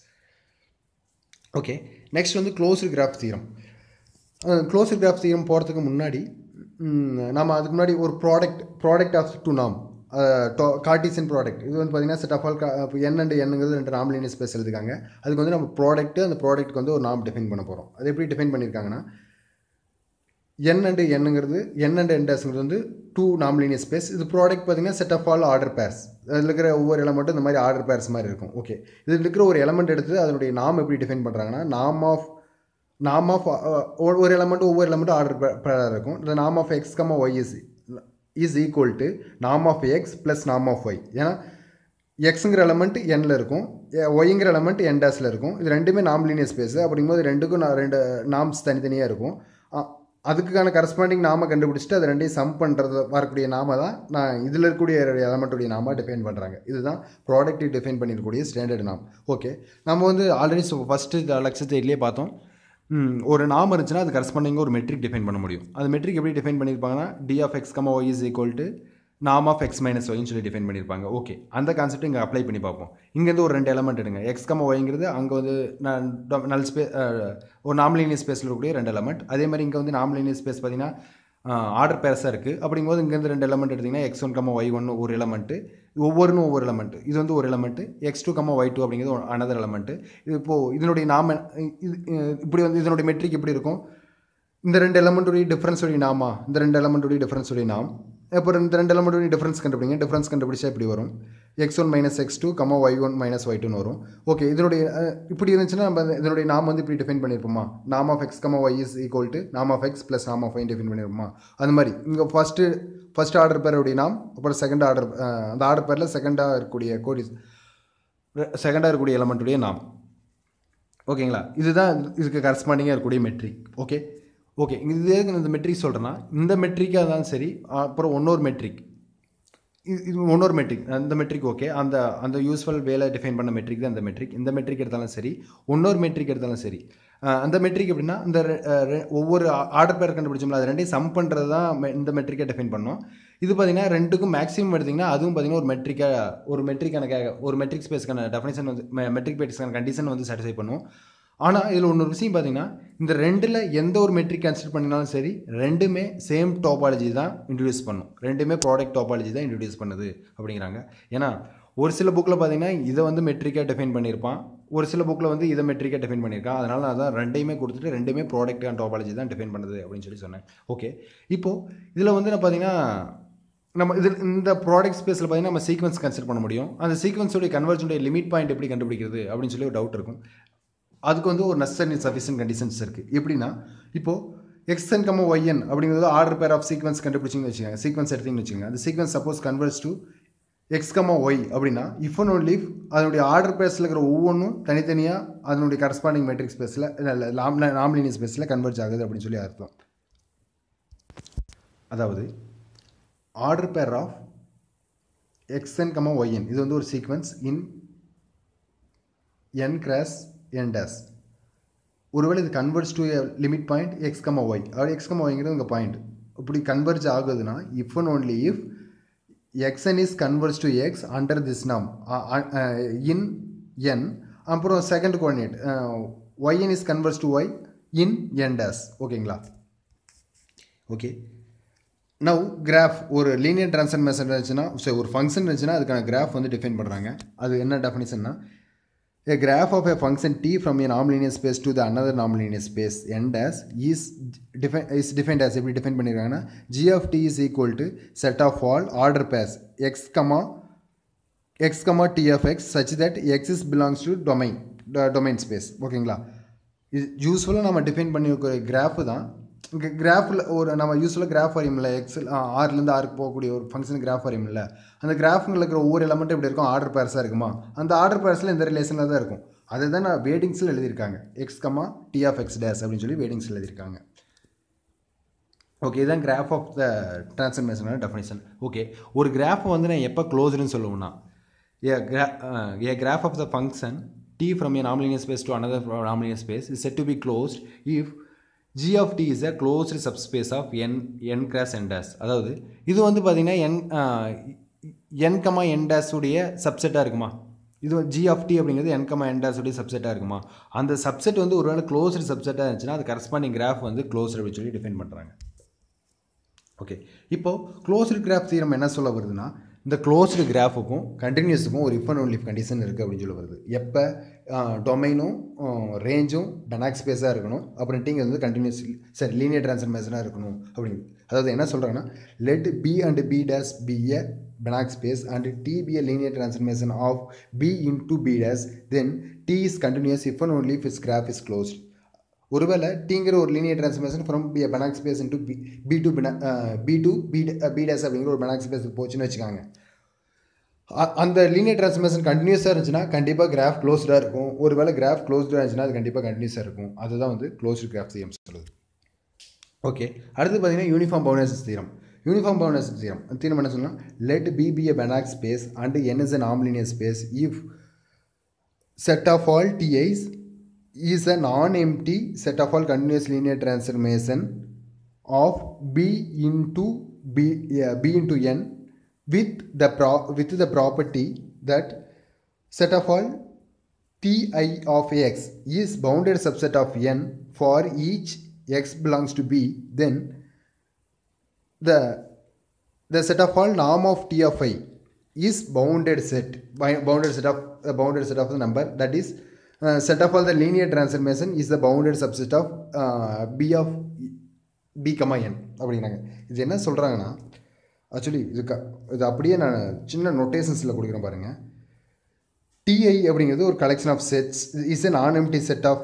ஓகே, நெக்ஸ்ட் வந்து closed graph theorem. Closed graph theorem போகிறதுக்கு முன்னாடி நம்ம அதுக்கு முன்னாடி ஒரு ப்ராடக்ட் ப்ராடக்ட் ஆஃப் டூ நாம் கார்டீசியன் ப்ராடக்ட் இது வந்து பார்த்திங்கன்னா செட் ஆஃப் ஆல் இப்போ என் அண்ட் என்னங்கிறது ரெண்டு நாம் லீனியர் ஸ்பேஸ் எழுதுக்காங்க. அதுக்கு வந்து நம்ம ப்ராடக்ட்டு அந்த ப்ராடக்ட்டுக்கு வந்து ஒரு நாம் டிஃபைன் பண்ண போகிறோம். அது எப்படி டிஃபைன் பண்ணியிருக்காங்கன்னா, என் அண்டு என்னங்கிறது என் அண்ட் என்டாஸ்ங்கிறது வந்து டூ நாம் லீனியர் ஸ்பேஸ். இது ப்ராடக்ட் பார்த்திங்கன்னா set of all order pairs. அதில் இருக்கிற ஒவ்வொரு எலமெண்ட்டும் இந்த மாதிரி ஆர்டர் பேர்ஸ் மாதிரி இருக்கும். ஓகே, இதில் இருக்கிற ஒரு எலமெண்ட் எடுத்து அதனுடைய நாம் எப்படி டிஃபைன் பண்ணுறாங்கன்னா, நாம் ஆஃப் நாம் ஆஃப் ஒரு எலமெண்ட்டு ஒவ்வொரு எலமெண்ட்டும் ஆர்டர் பேராக இருக்கும். இந்த நாம் of X comma Y is is equal to நாம் ஆஃப் எக்ஸ் ப்ளஸ் நாம் ஆஃப் ஒய். ஏன்னா எக்ஸுங்கிற எலமெண்ட் என்னில் இருக்கும், ஒய்ங்கிற எலமெண்ட் என் டேஸில் இருக்கும். இது ரெண்டுமே நாம் லீனியர் ஸ்பேஸு. அப்படிங்கும்போது ரெண்டுக்கும் நான் ரெண்டு நாம்ஸ் தனித்தனியாக இருக்கும். அதுக்கான கரஸ்பாண்டிங் நாம கண்டுபிடிச்சிட்டு அது ரெண்டையும் சம் பண்ணுறது வரக்கூடிய நாம தான் நான் இதில் இருக்கக்கூடிய எலமெண்ட்டுடைய நாம டிஃபைன் பண்ணுறாங்க. இதுதான் ப்ராடக்ட் டிஃபைன் பண்ணியிருக்கக்கூடிய ஸ்டாண்டர்ட் நாம். ஓகே, நம்ம வந்து ஆல்ரெடி ஃபஸ்ட்டு லெக்சர் த்ரீலேயே பார்த்தோம். ஒரு நாம் இருந்துச்சுன்னா அது கரஸ்பாண்டிங்காக ஒரு மெட்ரிக் டிஃபைன் பண்ண முடியும். அது மெட்ரிக் எப்படி டிஃபைன் பண்ணியிருப்பாங்கன்னா, d of x comma y is equal to நாம் ஆஃப் எக்ஸ் மைனஸ் ஒய்ன்னு சொல்லி டிஃபைன் பண்ணியிருப்பாங்க. ஓகே, அந்த கான்செப்ட் இங்கே அப்ளை பண்ணி பார்ப்போம். இங்கேருந்து ஒரு ரெண்டு எலமெண்ட் எடுங்க, எக்ஸ் கமா ஒய்ங்கிறது அங்கே வந்து நான் நல் ஸ்பே ஒரு நாம் லீனியர் ஸ்பேஸில் இருக்கக்கூடிய ரெண்டு எலமெண்ட். அதே மாதிரி இங்கே வந்து நாம் லீனியர் ஸ்பேஸ் பார்த்திங்கன்னா ஆர்டர் பேர்ஸாக இருக்குது. அப்படிங்கும்போது இங்கேருந்து ரெண்டு எலமெண்ட் எடுத்திங்கன்னா எக்ஸ் ஒன் கமா ஒய் ஒன்று ஒரு எலமெண்ட்டு, ஒவ்வொருன்னு ஒவ்வொரு எலமெண்ட்டு. இது வந்து ஒரு element, x two comma y two அப்படிங்கிறது அனதர் எலமெண்ட்டு. இது இப்போது இதனுடைய நாம இது இப்படி வந்து இதனுடைய மெட்ரிக் எப்படி இருக்கும், இந்த ரெண்டு எலமெண்ட்டுடைய டிஃப்ரென்ஸுடைய நாமா, இந்த ரெண்டு எலமெண்ட்டுடைய டிஃப்ரென்ஸுடைய நாம். அப்புறம் இந்த ரெண்டு எலமெண்ட்டுடைய டிஃப்ரென்ஸ் கண்டுபிடிங்க. டிஃப்ரென்ஸ் கண்டுபிடிச்சா இப்படி வரும், x one minus x two comma y one minus y டூன்னு வரும். ஓகே, இதனுடைய இப்படி இருந்துச்சுன்னா நம்ம இதனுடைய நாம் வந்து இப்படி டிஃபைன் பண்ணியிருப்போமா, நாம் of x comma y is equal to நாம் ஆஃப் எக்ஸ் ப்ளஸ் நாம் ஆஃப் ஒய் டிஃபைன் பண்ணியிருப்போமா. அது மாதிரி இங்கே ஃபஸ்ட்டு ஃபஸ்ட் ஆர்டர் பேருடைய நாம், அப்புறம் செகண்ட் ஆர்டர் அந்த ஆர்டர் பேரில் செகண்டாக இருக்கக்கூடிய கோடி செகண்டாக இருக்கக்கூடிய எலமெண்ட்டுடைய நாம். ஓகேங்களா, இதுதான் இதுக்கு கரஸ்பாண்டிங்காக இருக்கக்கூடிய மெட்ரிக். ஓகே ஓகே இது இந்த மெட்ரிக் சொல்கிறேன்னா, இந்த மெட்ரிக்காக இருந்தாலும் சரி, அப்புறம் இன்னொரு மெட்ரிக் இது இது இன்னொரு மெட்ரிக், அந்த மெட்ரிக் ஓகே, அந்த அந்த யூஸ்ஃபுல் வேலை டிஃபைன் பண்ண மெட்ரிக் தான் அந்த மெட்ரிக். இந்த மெட்ரிக் எடுத்தாலும் சரி, இன்னொரு மெட்ரிக் எடுத்தாலும் சரி, அந்த மெட்ரிக் எப்படின்னா இந்த ஒவ்வொரு ஆர்டர் பேர் கண்டுபிடிச்சோம்ல அது ரெண்டையும் சம் பண்ணுறது தான் இந்த மெட்ரிக்கை டிஃபைன் பண்ணோம். இது பார்த்திங்கன்னா ரெண்டுக்கும் மேக்ஸிமம் எடுத்திங்கன்னா அதுவும் பார்த்திங்கன்னா ஒரு மெட்ரிக்காக ஒரு மெட்ரிக்கான ஒரு மெட்ரிக் ஸ்பேஸ்க்கான டெஃபினேஷன் வந்து மெட்ரிக் ஸ்பேஸ்க்கான கண்டிஷன் வந்து சாட்டிஸ்ஃபை பண்ணும். ஆனால் இதில் ஒன்று விஷயம் பார்த்தீங்கன்னா இந்த ரெண்டில் எந்த ஒரு மெட்ரிக் கன்சிடர் பண்ணினாலும் சரி ரெண்டுமே சேம் டோபாலஜி தான் இன்ட்ரடியூஸ் பண்ணும், ரெண்டுமே ப்ராடக்ட் டோபாலஜி தான் இன்ட்ரடியூஸ் பண்ணுது அப்படிங்கிறாங்க. ஏன்னா ஒரு சில புக்கில் பார்த்தீங்கன்னா இதை வந்து மெட்ரிக்காக டிஃபைன் பண்ணியிருப்பான், ஒரு சில புக்கில் வந்து இதை மெட்ரிக்காக டிஃபைன் பண்ணியிருக்கான். அதனால் நான் அதான் ரெண்டையுமே கொடுத்துட்டு ரெண்டுமே ப்ராடக்ட் அண்ட் டோபாலஜி தான் டிஃபைன் பண்ணுது அப்படின்னு சொல்லி சொன்னேன். ஓகே, இப்போது இதில் வந்து நான் பார்த்தீங்கன்னா நம்ம இது இந்த ப்ராடக்ட் ஸ்பேஸில் பார்த்தீங்கன்னா நம்ம சீக்வன்ஸ் கன்சிடர் பண்ண முடியும். அந்த சீக்வன்ஸோடைய கன்வர்ஜனுடைய லிமிட் பாயிண்ட் எப்படி கண்டுபிடிக்கிறது அப்படின்னு சொல்லி ஒரு டவுட் இருக்கும். அதுக்கு வந்து ஒரு நெசசரி சஃபிஷியன்ட் கண்டிஷன்ஸ் இருக்குது. எப்படின்னா இப்போது எக்ஸ்என் கம்ம ஒய்என் அப்படிங்கிறது ஆர்டர் பேர் ஆஃப் சீக்வன்ஸ் கண்டுபிடிச்சிங்கன்னு வச்சுக்கோங்க, சீக்வன்ஸ் எடுத்திங்கன்னு வச்சுக்கோங்க. அந்த sequence suppose converges to x comma y அப்படின்னா இஃப் அண்ட் ஒன்லி இஃப் அதனுடைய ஆர்டர் பேஸில் இருக்கிற ஒவ்வொன்றும் தனித்தனியாக அதனுடைய கரஸ்பாண்டிங் மெட்ரிக் ஸ்பேஸில் இல்லை நாம்லினியர் ஸ்பேஸில் கன்வெர்ஜ் ஆகுது அப்படின்னு சொல்லி அர்த்தம். அதாவது order pair of xn comma yn இது வந்து ஒரு sequence in N cross N dash. ஒருவேளை இது converge to limit point x comma y, அதாவது எக்ஸ் கம்மா ஒய்ங்கிறது உங்கள் பாயிண்ட். இப்படி கன்வெர்ஜ் ஆகுதுன்னா if and only if xn is converges to x under this norm uh, uh, in n அப்புறம் second coordinate yn is converges to y in n dash. ஓகேங்களா? Okay, now graph ஒரு linear transformation இருந்துச்சுன்னா சரி ஒரு function இருந்துச்சுன்னா அதுக்கான graph வந்து define பண்ணுறாங்க. அது என்ன டெஃபினிஷன்னா a graph of a function t from a nonlinear space to the another nonlinear space n dash is defined is defined as எப்படி டிஃபைன் பண்ணிருக்காங்கன்னா g of t is equal to set of all order pairs x comma x comma t of x such that x is belongs to domain domain space. ஓகேங்களா? இது யூஸ்ஃபுல்லாக நம்ம define பண்ணி இருக்கிற graph தான். கிராஃபில் ஒரு நம்ம யூஸ்ஃபுல்லாக கிராஃப் வரையும்ல எக்ஸில் ஆறுலேருந்து ஆறுக்கு போகக்கூடிய ஒரு ஃபங்க்ஷன் கிராஃப் வரையும்ல, அந்த கிராஃபுங்களில் இருக்கிற ஒவ்வொரு எலமெண்ட்டும் எப்படி இருக்கும், ஆர்டர் பேர்ஸாக இருக்குமா, அந்த ஆர்டர் பேர்ஸில் இந்த ரிலேஷனில் தான் இருக்கும். அதை தான் நான் வேடிங்ஸில் எழுதியிருக்காங்க, x comma T of x dash அப்படின்னு சொல்லி வேடிங்ஸில் எழுதியிருக்காங்க. ஓகே, இதுதான் கிராஃப் ஆஃப் த ட்ரான்ஸ்ஃபர்மேஷனோட டெஃபினிஷன். ஓகே, ஒரு கிராஃபை வந்து நான் எப்போ க்ளோஸ்டுன்னு சொல்லுவேன்னா a gra a graph of the function T from a norm linear space to another norm linear space is set to be closed if g of t is a closed subspace of n n cross n dash. அதாவது இது வந்து பார்த்தீங்கன்னா n n comma n dash உடைய சப்செட்டாக இருக்குமா, இது g of t அப்படிங்கிறது n comma n dash உடைய சப்செட்டாக இருக்குமா, அந்த சப்செட் வந்து ஒருவேளை க்ளோஸ்டு சப்செட்டாக இருந்துச்சுன்னா அது கரஸ்பாண்டிங் கிராஃப் வந்து க்ளோஸ்டு அப்படின்னு சொல்லி டிஃபைன் பண்ணுறாங்க. ஓகே, இப்போது க்ளோஸ்டு கிராஃப் தியரம் என்ன சொல்ல வருதுன்னா இந்த க்ளோஸ்டு கிராஃபுக்கும் கண்டினியூஸுக்கும் ஒரு இஃப் அண்ட் ஒன்லி கண்டிஷன் இருக்குது அப்படின்னு சொல்லி வருது. எப்போ டொமைனும் ரேஞ்சும் பெனாக் ஸ்பேஸாக இருக்கணும், அப்புறம் டிங்க வந்து கண்டினியூஸ் சரி லீனியர் ட்ரான்ஸ்ஃபர்மேஷனாக இருக்கணும் அப்படிங்கிறது. அதாவது என்ன சொல்கிறாங்கன்னா let B and B dash be a Banach space and T be a linear transformation of B into B dash then T is continuous if and only if is graph is closed. ஒருவேளை டிங்கிற ஒரு linear transformation from B Banach space into B B two B two B B dash அப்படிங்கிற ஒரு பெனாக் space போச்சுன்னு வச்சுக்காங்க. அந்த linear transformation கண்டினியூஸாக இருந்துச்சுன்னா கண்டிப்பாக கிராஃப் க்ளோஸ்டாக இருக்கும். ஒருவேளை கிராஃப் க்ளோஸ்டாக இருந்துச்சுன்னா அது கண்டிப்பாக கண்டினியூஸாக இருக்கும். அதுதான் வந்து க்ளோஸ்டு கிராஃப் தியரம் சொல்லுது. ஓகே, அடுத்து பார்த்தீங்கன்னா uniform foundation theorem. Uniform foundation theorem theorem என்ன சொன்னால் let B B a Banach space and n is a non-linear space if set of all ti's is a non-empty set of all continuous linear transformation of b into b yeah, b into n with the pro with the property that set of all ti of x is bounded subset of n for each x belongs to b, then the the set of all norm of t of i is bounded set bounded set of uh, bounded set of the number that is uh, set of all the linear transformation is the bounded subset of uh, b of b comma n அப்படிங்கிறாங்க. இது என்ன சொல்கிறாங்கன்னா actually இது க இது அப்படியே நான் சின்ன நோட்டேஷன்ஸில் கொடுக்குறேன் பாருங்கள். டிஐ அப்படிங்கிறது ஒரு collection of sets is a non empty set of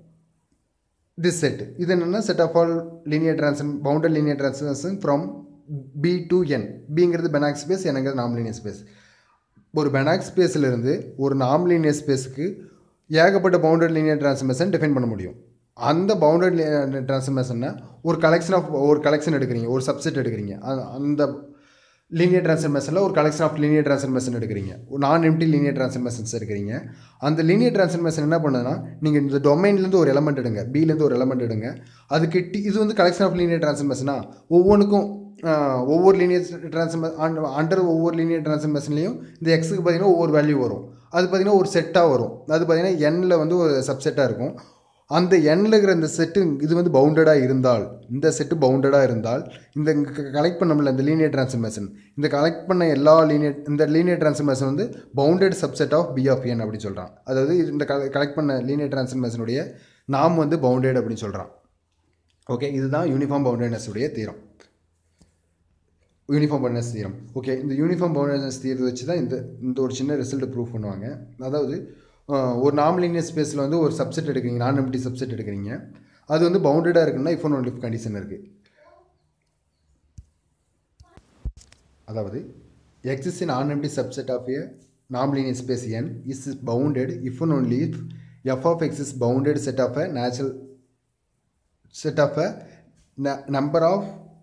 this set. இது என்னென்னா set of all linear transfer bounded linear transformation from B to N. பிங்கிறது பெனாக் ஸ்பேஸ், என்னங்கிறது நாம் லீனியர் ஸ்பேஸ். ஒரு பெனாக் ஸ்பேஸிலிருந்து ஒரு நாம் லீனியர் ஸ்பேஸுக்கு ஏகப்பட்ட பவுண்டட் லீனியர் ட்ரான்ஸ்ஃபர்மேஷன் டிஃபைன் பண்ண முடியும். அந்த பவுண்டட் ட்ரான்ஸ்ஃபர்மேஷனை ஒரு கலெக்ஷன் ஆஃப் ஒரு கலெக்ஷன் எடுக்கிறீங்க, ஒரு சப்செட் எடுக்கிறீங்க. அந்த லீனியர் ட்ரான்ஸ்ஃபர்மேஷனில் ஒரு கலெக்ஷன் ஆஃப் லீனியர் ட்ரான்ஸ்ஃபர்மேஷன் எடுக்கிறீங்க, நான் எம்டி லீனியர் ட்ரான்ஸ்ஃபர்மேஷன்ஸ் எடுக்கிறீங்க. அந்த லீனியர் ட்ரான்ஸ்ஃபர்மேஷன் என்ன பண்ணுதுன்னா நீங்கள் இந்த டொமைன்லேருந்து ஒரு எலமெண்ட் எடுங்க, பிலேருந்து ஒரு எலமெண்ட் எடுங்க. அதுக்கு டி இது வந்து கலெக்ஷன் ஆஃப் லீனியர் ட்ரான்ஸ்ஃபர்மேஷனா ஒவ்வொன்றுக்கும் ஒவ்வொரு லீனியர் ட்ரான்ஸ்ஃபர்மே அண்டர் ஒவ்வொரு லீனியர் ட்ரான்ஸ்ஃபர்மேஷன்லேயும் இந்த எக்ஸுக்கு பார்த்திங்கன்னா ஒவ்வொரு வேல்யூ வரும். அது பார்த்திங்கன்னா ஒரு செட்டாக வரும். அது பார்த்திங்கன்னா எண்ணில் வந்து ஒரு சப்செட்டாக இருக்கும். அந்த எண்ணில் இருக்கிற இந்த செட்டு இது வந்து பவுண்டடாக இருந்தால், இந்த செட்டு பவுண்டடாக இருந்தால், இந்த கலெக்ட் பண்ணோம்ல இந்த லீனியர் டிரான்ஸ்ஃபர்மேஷன், இந்த கலெக்ட் பண்ண எல்லா லீனியர் இந்த லீனியர் டிரான்ஸ்ஃபர்மேஷன் வந்து bounded subset of B of N அப்படின்னு சொல்கிறான். அதாவது இந்த கலெக்ட் பண்ண லீனியர் டிரான்ஸ்ஃபர்மேஷனுடைய நாம் வந்து பவுண்டட் அப்படின்னு சொல்கிறான். ஓகே, இதுதான் யூனிஃபார்ம் பவுண்டட்னஸ் உடைய தீரம், யூனிஃபார்ம் பவுண்டட்னஸ் தீரம். ஓகே, இந்த யூனிஃபார்ம் பவுண்டட்னஸ் தீரத்தை வச்சு தான் இந்த இந்த ஒரு சின்ன ரிசல்ட் ப்ரூவ் பண்ணுவாங்க. அதாவது ஒரு நான் லீனியர் ஸ்பேஸில் வந்து ஒரு சப்செட் எடுக்கிறீங்க, நான் எம்ப்டி சப்செட் எடுக்கிறீங்க, அது வந்து பவுண்டடாக இருக்குன்னா இஃப் ஒன் இஃப் கண்டிஷன் இருக்குது. அதாவது x is non empty subset of a நான் linear space n is bounded if and only if f of x is bounded set of a natural set of a number of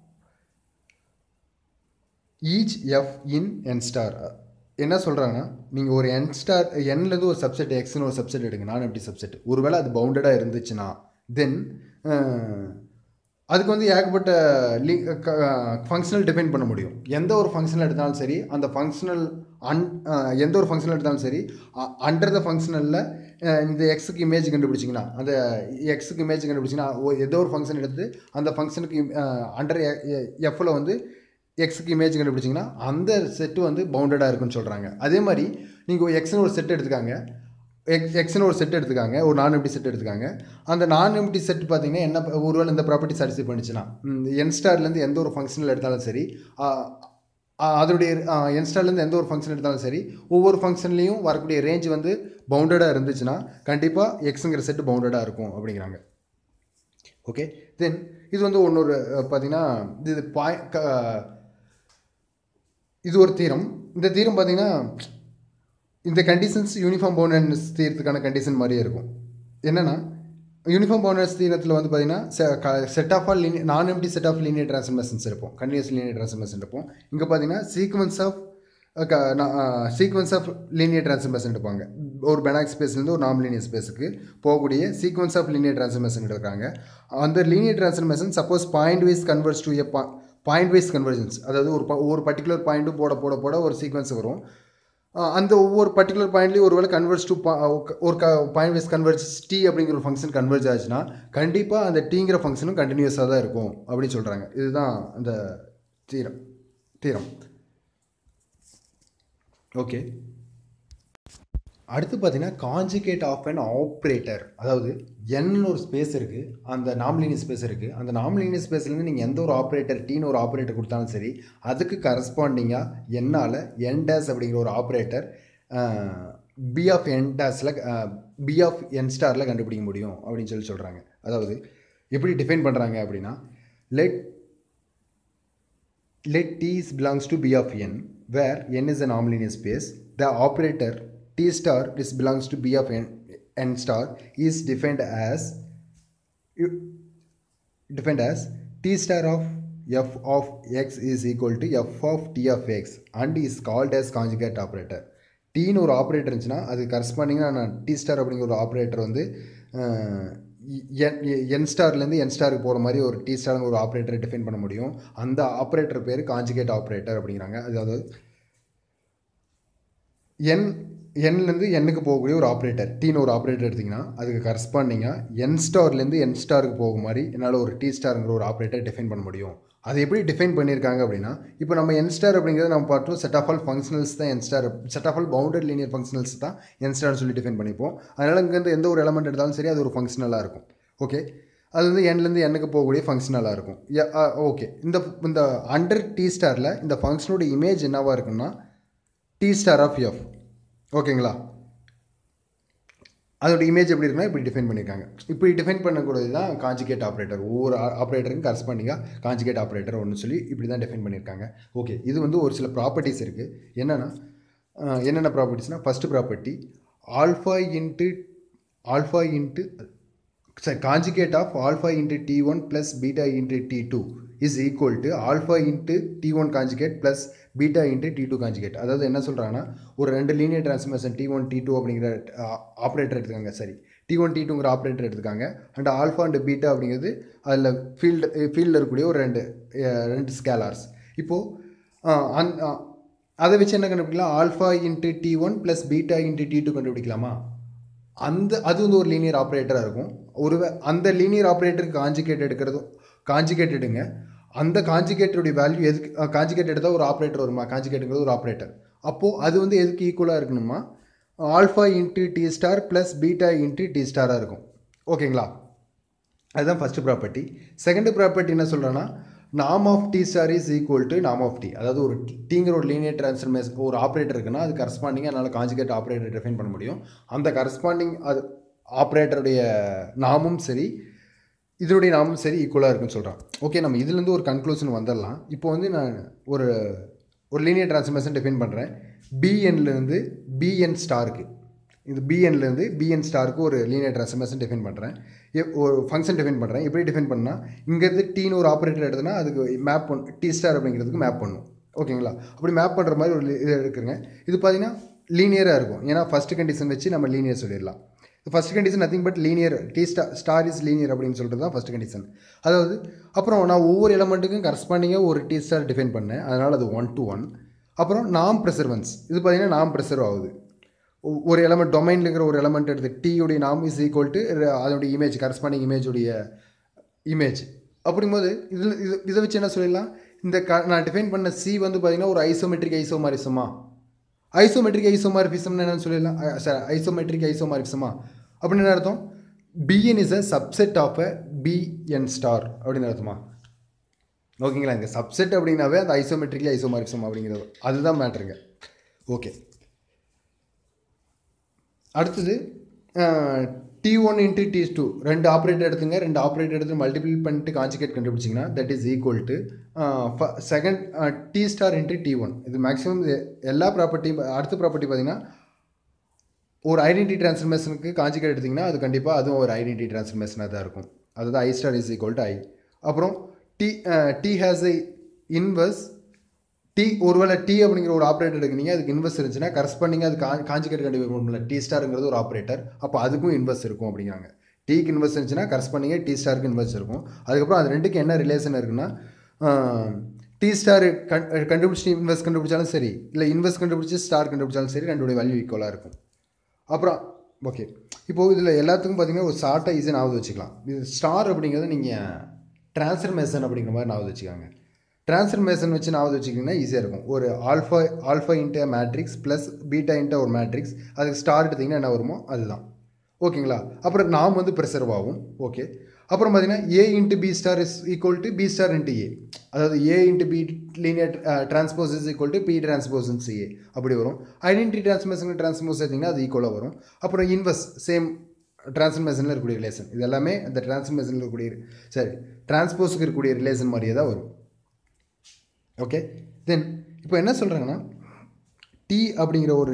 each f in n star. என்ன சொல்கிறாங்கன்னா, நீங்கள் ஒரு என் star என்லேருந்து ஒரு subset எக்ஸ்னு ஒரு subset எடுங்க, நான் எப்படி சப்செட், ஒருவேளை அது பவுண்டடாக இருந்துச்சுன்னா தென் அதுக்கு வந்து ஏகப்பட்ட லீ ஃபங்க்ஷனல் டிஃபைன் பண்ண முடியும். எந்த ஒரு ஃபங்க்ஷனல் எடுத்தாலும் சரி, அந்த ஃபங்க்ஷனல் அன் எந்த ஒரு ஃபங்க்ஷனல் எடுத்தாலும் சரி, அண்டர் த ஃபங்க்ஷனலில் இந்த எக்ஸுக்கு இமேஜ் கண்டுபிடிச்சிங்கன்னா, அந்த எக்ஸுக்கு இமேஜ் கண்டுபிடிச்சிங்கன்னா ஏதோ ஒரு ஃபங்க்ஷன் எடுத்து அந்த ஃபங்க்ஷனுக்கு அண்டர் எஃப்பில் வந்து எக்ஸுக்கு இமேஜ் கண்டுபிடிச்சிங்கன்னா அந்த செட்டு வந்து பவுண்டடாக இருக்குன்னு சொல்கிறாங்க. அதே மாதிரி நீங்கள் எக்ஸ்னு ஒரு செட் எடுத்துக்காங்க, எக்ஸ் எக்ஸ்னு ஒரு செட் எடுத்துக்காங்க, ஒரு நான் எம்ப்டி செட் எடுத்துக்காங்க. அந்த நான் எம்ப்டி செட் பார்த்தீங்கன்னா என்ன, ஒருவேளை இந்த ப்ராப்பர்ட்டி சாட்டிஸ்ஃபை பண்ணிச்சுன்னா என் ஸ்டார்லேருந்து எந்த ஒரு ஃபங்க்ஷனில் எடுத்தாலும் சரி, அதோடைய என் ஸ்டார்லேருந்து எந்த ஒரு ஃபங்க்ஷன் எடுத்தாலும் சரி, ஒவ்வொரு ஃபங்க்ஷன்லேயும் வரக்கூடிய ரேஞ்ச் வந்து பவுண்டடாக இருந்துச்சுன்னா கண்டிப்பாக எக்ஸுங்கிற செட்டு பவுண்டடாக இருக்கும் அப்படிங்கிறாங்க. ஓகே, தென் இது வந்து ஒன்னொரு பார்த்தீங்கன்னா இது பாய் இது ஒரு தீரம். இந்த தீரம் பார்த்தீங்கன்னா இந்த கண்டிஷன்ஸ் யூனிஃபார்ம் பவுண்டட்னஸ் தீரத்துக்கான கண்டிஷன் மாதிரியே இருக்கும். என்னென்னா யூனிஃபார்ம் பவுண்டட்னஸ் தீரத்தில் வந்து பார்த்தீங்கன்னா set of all linear non empty set of linear transformations இருப்போம், கண்டினியூஸ் லீனியர் டிரான்ஸ்ஃபர்மேஷன் இருப்போம். இங்கே பார்த்தீங்கன்னா sequence of sequence of linear transformation எடுப்பாங்க. ஒரு பெனாக் ஸ்பேஸ்லேருந்து ஒரு நான் லீனியர் ஸ்பேஸுக்கு போகக்கூடிய சீக்வன்ஸ் ஆஃப் லீனியர் டிரான்ஸ்ஃபர்மேஷன் எடுக்கிறாங்க. அந்த linear transformation suppose point wise converges to a point wise convergence, அதாவது ஒரு ஒரு பர்டிகுலர் பாயிண்ட்டும் போட போட போட ஒரு சீக்வன்ஸ் வரும். அந்த ஒவ்வொரு பர்டிகுலர் பாயிண்ட்லேயும் ஒரு வேளை கன்வர்ஸ் டு ஒரு க பாயிண்ட் வைஸ் கன்வர்ஸ் டி அப்படிங்கிற ஒரு ஃபங்க்ஷன் கன்வர்ஜ் ஆச்சுன்னா கண்டிப்பாக அந்த டீங்கிற ஃபங்க்ஷனும் கண்டினியூஸாக தான் இருக்கும் அப்படின்னு சொல்கிறாங்க. இதுதான் அந்த தீரம் தீரம் ஓகே, அடுத்து பார்த்தீங்கன்னா காஞ்சுகேட் ஆஃப் அன் ஆப்ரேட்டர். அதாவது என்னு ஒரு ஸ்பேஸ் இருக்குது, அந்த நாம்லீனியர் ஸ்பேஸ் இருக்குது. அந்த நாம்லீனியர் ஸ்பேஸ்லேருந்து நீங்கள் எந்த ஒரு ஆப்ரேட்டர் டீன்னு ஒரு ஆப்ரேட்டர் கொடுத்தாலும் சரி, அதுக்கு கரஸ்பாண்டிங்காக என்னால் என் டேஸ் அப்படிங்கிற ஒரு ஆப்ரேட்டர் பி ஆஃப் என் டேஸில் பி ஆஃப் என் ஸ்டாரில் கண்டுபிடிக்க முடியும் அப்படின்னு சொல்லி சொல்கிறாங்க. அதாவது எப்படி டிஃபைன் பண்ணுறாங்க அப்படின்னா, let let T belongs to B of n, where n is a nonlinear space. The operator T star is belongs to B of n, n star is defined as defined as T star of f of x is equal to f of T of x and is called as conjugate operator. T ன்னு ஒரு operator இருந்துச்சுன்னா அது கரஸ்பாண்டிங்காக நான் T star அப்படிங்கிற ஒரு operator வந்து என் ஸ்டார்லேருந்து என் ஸ்டாருக்கு போகிற மாதிரி ஒரு டி ஸ்டார்னு ஒரு ஆப்ரேட்டரை டிஃபைன் பண்ண முடியும். அந்த ஆப்ரேட்டர் பேர் காஞ்சுகேட் ஆப்ரேட்டர் அப்படிங்கிறாங்க. அதாவது என் என்லேருந்து எண்ணுக்கு போகக்கூடிய ஒரு ஆப்ரேட்டர் டீன்னு ஒரு ஆப்ரேட்டர் எடுத்திங்கன்னா அதுக்கு கரஸ்பாண்டிங்காக என் ஸ்டார்லேருந்து என் ஸ்டாருக்கு போக மாதிரி என்னால் ஒரு டி ஸ்டாருங்கிற ஒரு ஆப்ரேட்டர் டிஃபைன் பண்ண முடியும். அது எப்படி டிஃபைன் பண்ணியிருக்காங்க அப்படின்னா, இப்போ நம்ம என் ஸ்டார் அப்படிங்கிறது நம்ம பார்த்தோம் செட் ஆஃப் ஆல் ஃபங்க்ஷனல்ஸ் தான் N star, set of all bounded linear functionals தான் என் ஸ்டார்னு சொல்லி டிஃபைன் பண்ணிப்போம். அதனால் இங்கேருந்து எந்த ஒரு எலமெண்ட் எடுத்தாலும் சரி அது ஒரு ஃபங்க்ஷனலாக இருக்கும். ஓகே, அது வந்து என்லேருந்து எண்ணுக்கு போகக்கூடிய ஃபங்க்ஷனலாக இருக்கும். ஓகே, இந்த இந்த அண்டர் டி ஸ்டாரில் இந்த ஃபங்க்ஷனோட இமேஜ் என்னவாக இருக்குன்னா டி ஸ்டார் ஆஃப் எஃப். ஓகேங்களா, அதோட இமேஜ் எப்படி இருக்குன்னா இப்படி டிஃபைன் பண்ணியிருக்காங்க. இப்படி டிஃபைன் பண்ணக்கூடியது தான் காஞ்சுகேட் ஆப்ரேட்டர். ஒவ்வொரு ஆப்ரேட்டருக்கும் கரஸ்பாண்டிங்காக காஞ்சுகேட் ஆப்ரேட்டர் ஒன்று சொல்லி இப்படி தான் டிஃபைன் பண்ணியிருக்காங்க. ஓகே, இது வந்து ஒரு சில ப்ராப்பர்ட்டிஸ் இருக்குது. என்னென்னா என்னென்ன ப்ராப்பர்ட்டிஸ்னால், first property alpha into alpha into sorry conjugate of alpha into T one plus beta into T two is equal to alpha into T one conjugate plus beta into T two conjugate. அதாவது என்ன சொல்கிறாங்கன்னா, ஒரு ரெண்டு linear transformation T one T two அப்படிங்கிற operator எடுத்துக்காங்க. சரி, T one T டூங்கிற operator எடுத்துக்காங்க. அண்ட் ஆல்ஃபா அண்ட் பீட்டா அப்படிங்கிறது அதில் ஃபீல்டு ஃபீல்டில் இருக்கக்கூடிய ஒரு ரெண்டு ரெண்டு ஸ்கேலார்ஸ். இப்போது அந் அதை வச்சு என்ன கண்டுபிடிக்கலாம், alpha into T one plus beta into T two கண்டுபிடிக்கலாமா? அந்த அது வந்து ஒரு லீனியர் ஆப்ரேட்டராக இருக்கும். ஒரு அந்த லீனியர் ஆப்ரேட்டருக்கு காஞ்சிகேட் எடுக்கிறதும் காஞ்சிகேட் எடுங்க. அந்த காஞ்சிகேட்டருடைய வேல்யூ எதுக்கு காஞ்சிகேட் எடுத்தால் ஒரு ஆப்ரேட்டர் வருமா? காஞ்சிகேட்டுங்கிறது ஒரு ஆப்ரேட்டர். அப்போது அது வந்து எதுக்கு ஈக்குவலாக இருக்கணுமா? Alpha into T star plus beta into T ஸ்டாராக இருக்கும். ஓகேங்களா? அதுதான் ஃபஸ்ட்டு ப்ராப்பர்ட்டி. செகண்ட் ப்ராப்பர்ட்டி என்ன சொல்கிறேன்னா, நாம் of D star is equal to நாம் ஆஃப் டி. அதாவது ஒரு டீங்கிற ஒரு லீனியர் டிரான்ஸ்ஃபர்மேஷன் ஒரு ஆப்ரேட்டர் இருக்குன்னா அது கரஸ்பாண்டிங்காக அதனால் காஞ்சிகேட் ஆப்ரேட்டர் டிஃபைன் பண்ண முடியும். அந்த கரஸ்பாண்டிங் அது ஆப்ரேட்டருடைய நாமும் சரி இதனுடைய நாமும் சரி ஈக்குவலாக இருக்குன்னு சொல்கிறான். ஓகே, நம்ம இதுலேருந்து ஒரு கன்க்ளூஷன் வந்துடலாம். இப்போ வந்து நான் ஒரு ஒரு லீனியர் டிரான்ஸ்ஃபர்மேஷன் டிஃபைன் பண்ணுறேன். பிஎன்லேருந்து பிஎன் ஸ்டாருக்கு இது பிஎன்லேருந்து பிஎன் ஸ்டாருக்கு ஒரு லீனியர் டிரான்ஸ்ஃபர்மேஷன் டிஃபைன் பண்ணுறேன். ஒரு ஃபங்க்ஷன் டிஃபைன் பண்ணுறேன். எப்படி டிஃபைன் பண்ணால் இங்கேருந்து டீன்னு ஒரு ஆப்ரேட்டர் எடுத்தனா அதுக்கு மேப் பண்ண டி ஸ்டார் அப்படிங்கிறதுக்கு மேப் பண்ணும். ஓகேங்களா? அப்படி மேப் பண்ணுற மாதிரி ஒரு இது இருக்குங்க. இது பார்த்தீங்கன்னா லீனியராக இருக்கும். ஏன்னா ஃபஸ்ட்டு கண்டிஷன் வச்சு நம்ம லீனியர் சொல்லிடலாம். First condition nothing but linear T star star is linear அப்படின்னு சொல்கிறது தான் ஃபஸ்ட் கண்டிஷன். அதாவது அப்புறம் நான் ஒவ்வொரு எலமெண்ட்டுக்கும் கரஸ்பாண்டிங்காக ஒரு டி ஸ்டார் டிஃபைன் பண்ணேன். அதனால் அது ஒன் டு ஒன். அப்புறம் நாம் ப்ரெசர்வன்ஸ் இது பார்த்தீங்கன்னா நாம் ப்ரெசர்வ் ஆகுது. ஒரு எலமெண்ட் டொமைனில் இருக்கிற ஒரு எலமெண்ட் எடுத்து டீயுடைய நாம் இஸ் ஈக்குவல் டு அதோடைய இமேஜ் கரஸ்பாண்டிங் இமேஜுடைய இமேஜ். அப்படிங்கும்போது இதில் இது இதை வச்சு என்ன சொல்லிடலாம், இந்த க நான் டிஃபைன் பண்ண சி வந்து பார்த்தீங்கன்னா ஒரு ஐசோமெட்ரிக் ஐசோமாரிசமா ஐசோமெட்ரிக் ஐசோமார்பிசம்னு என்னன்னு சொல்லிடலாம். சார் ஐசோமெட்ரிக் ஐசோமார்பிசமா அப்படின்னு என்ன அர்த்தம்? BN is a subset of a BN star அப்படின்னு அர்த்தமா? ஓகேங்களா? இங்கே சப்செட் அப்படின்னாவே அந்த ஐசோமெட்ரிக் ஐசோமார்பிசம் அப்படிங்கிறது அதுதான் மேட்ருங்க. ஓகே, அடுத்தது T one into T two ரெண்டு ஆப்ரேட்டர் எடுத்துங்க. ரெண்டு ஆப்ரேட்டர் எடுத்து மல்டிபிள் பண்ணிட்டு காஞ்சிகேட் கண்டுபிடிச்சிங்கன்னா that is equal to second T star into T one. இது மேக்ஸிமம் எல்லா ப்ராப்பர்ட்டியும். அடுத்த ப்ராப்பர்ட்டி பார்த்தீங்கன்னா ஒரு ஐடென்டிட்டி டிரான்ஸ்ஃபர்மேஷனுக்கு காஞ்சிகேட் எடுத்திங்கன்னா அது கண்டிப்பாக அதுவும் ஒரு ஐடென்டிட்டி டிரான்ஸ்ஃபர்மேஷனாக தான் இருக்கும். அதுதான் I star is equal to I. அப்புறம் T T has I inverse T. ஒருவேளை டி அப்படிங்கிற ஒரு ஆப்ரேட்டர் எடுக்கிறீங்க, அதுக்கு இன்வெர்ஸ் இருந்துச்சுன்னா கரஸ்பாண்டிங்காக அது கா காஞ்சிகேட் கண்டுபிடிக்க முடியல. டி ஸ்டாருங்கிறது ஒரு ஆப்ரேட்டர், அப்போ அதுக்கும் இன்வெர்ஸ் இருக்கும் அப்படிங்கிறாங்க. டிக்கு இன்வெர்ஸ் இருந்துச்சுன்னா கரஸ்பாண்டிங்காக டி ஸ்டாருக்கு இன்வெர்ஸ் இருக்கும். அதுக்கப்புறம் அது ரெண்டுக்கு என்ன ரிலேஷன் இருக்குன்னா, டி ஸ்டார் கண் கண்டுபிடிச்சி இன்வெர்ஸ் கண்டுபிடிச்சாலும் சரி, இல்லை இன்வெர்ஸ் கண்டுபிடிச்சி ஸ்டார் கண்டுபிடிச்சாலும் சரி, ரெண்டுடைய வேல்யூ ஈக்குவலாக இருக்கும். அப்புறம் ஓகே, இப்போது இதில் எல்லாத்துக்கும் பார்த்தீங்கன்னா ஒரு ஷார்ட்டாக ஈஸியாக ஞாபகம் வச்சுக்கலாம். இது ஸ்டார் அப்படிங்கிறது நீங்கள் டிரான்ஸ்ஃபர்மேஷன் அப்படிங்கிற மாதிரி ஞாபகம் வச்சுக்காங்க. டிரான்ஸ்ஃபர்மேஷன் வச்சு ஞாபகம் வச்சுக்கிங்கன்னா ஈஸியாக இருக்கும். ஒரு alpha alpha into matrix plus beta into ஒரு மேட்ரிக்ஸ், அதுக்கு ஸ்டார் எடுத்திங்கன்னா என்ன வருமோ அதுதான். ஓகேங்களா? அப்புறம் நாம் வந்து ப்ரெசர்வ் ஆகும். ஓகே, அப்புறம் பார்த்தீங்கன்னா A into B star is equal to B star into A. அதாவது A into B linear transpose is equal to B transpose into A அப்படி வரும். ஐடென்டிட்டி டிரான்ஸ்ஃபர்மேஷன் டிரான்ஸ்போஸ் எடுத்திங்கன்னா அது ஈக்குவலாக வரும். அப்புறம் இன்வெர்ஸ் சேம் டிரான்ஸ்ஃபர்மேஷனில் இருக்கக்கூடிய ரிலேஷன். இது எல்லாமே அந்த டிரான்ஸ்ஃபர்மேஷனில் இருக்கக்கூடிய சரி டிரான்ஸ்போஸுக்கு இருக்கக்கூடிய ரிலேஷன் மாதிரியே தான் வரும். ஓகே, தென் இப்போ என்ன சொல்கிறாங்கன்னா டி அப்படிங்கிற ஒரு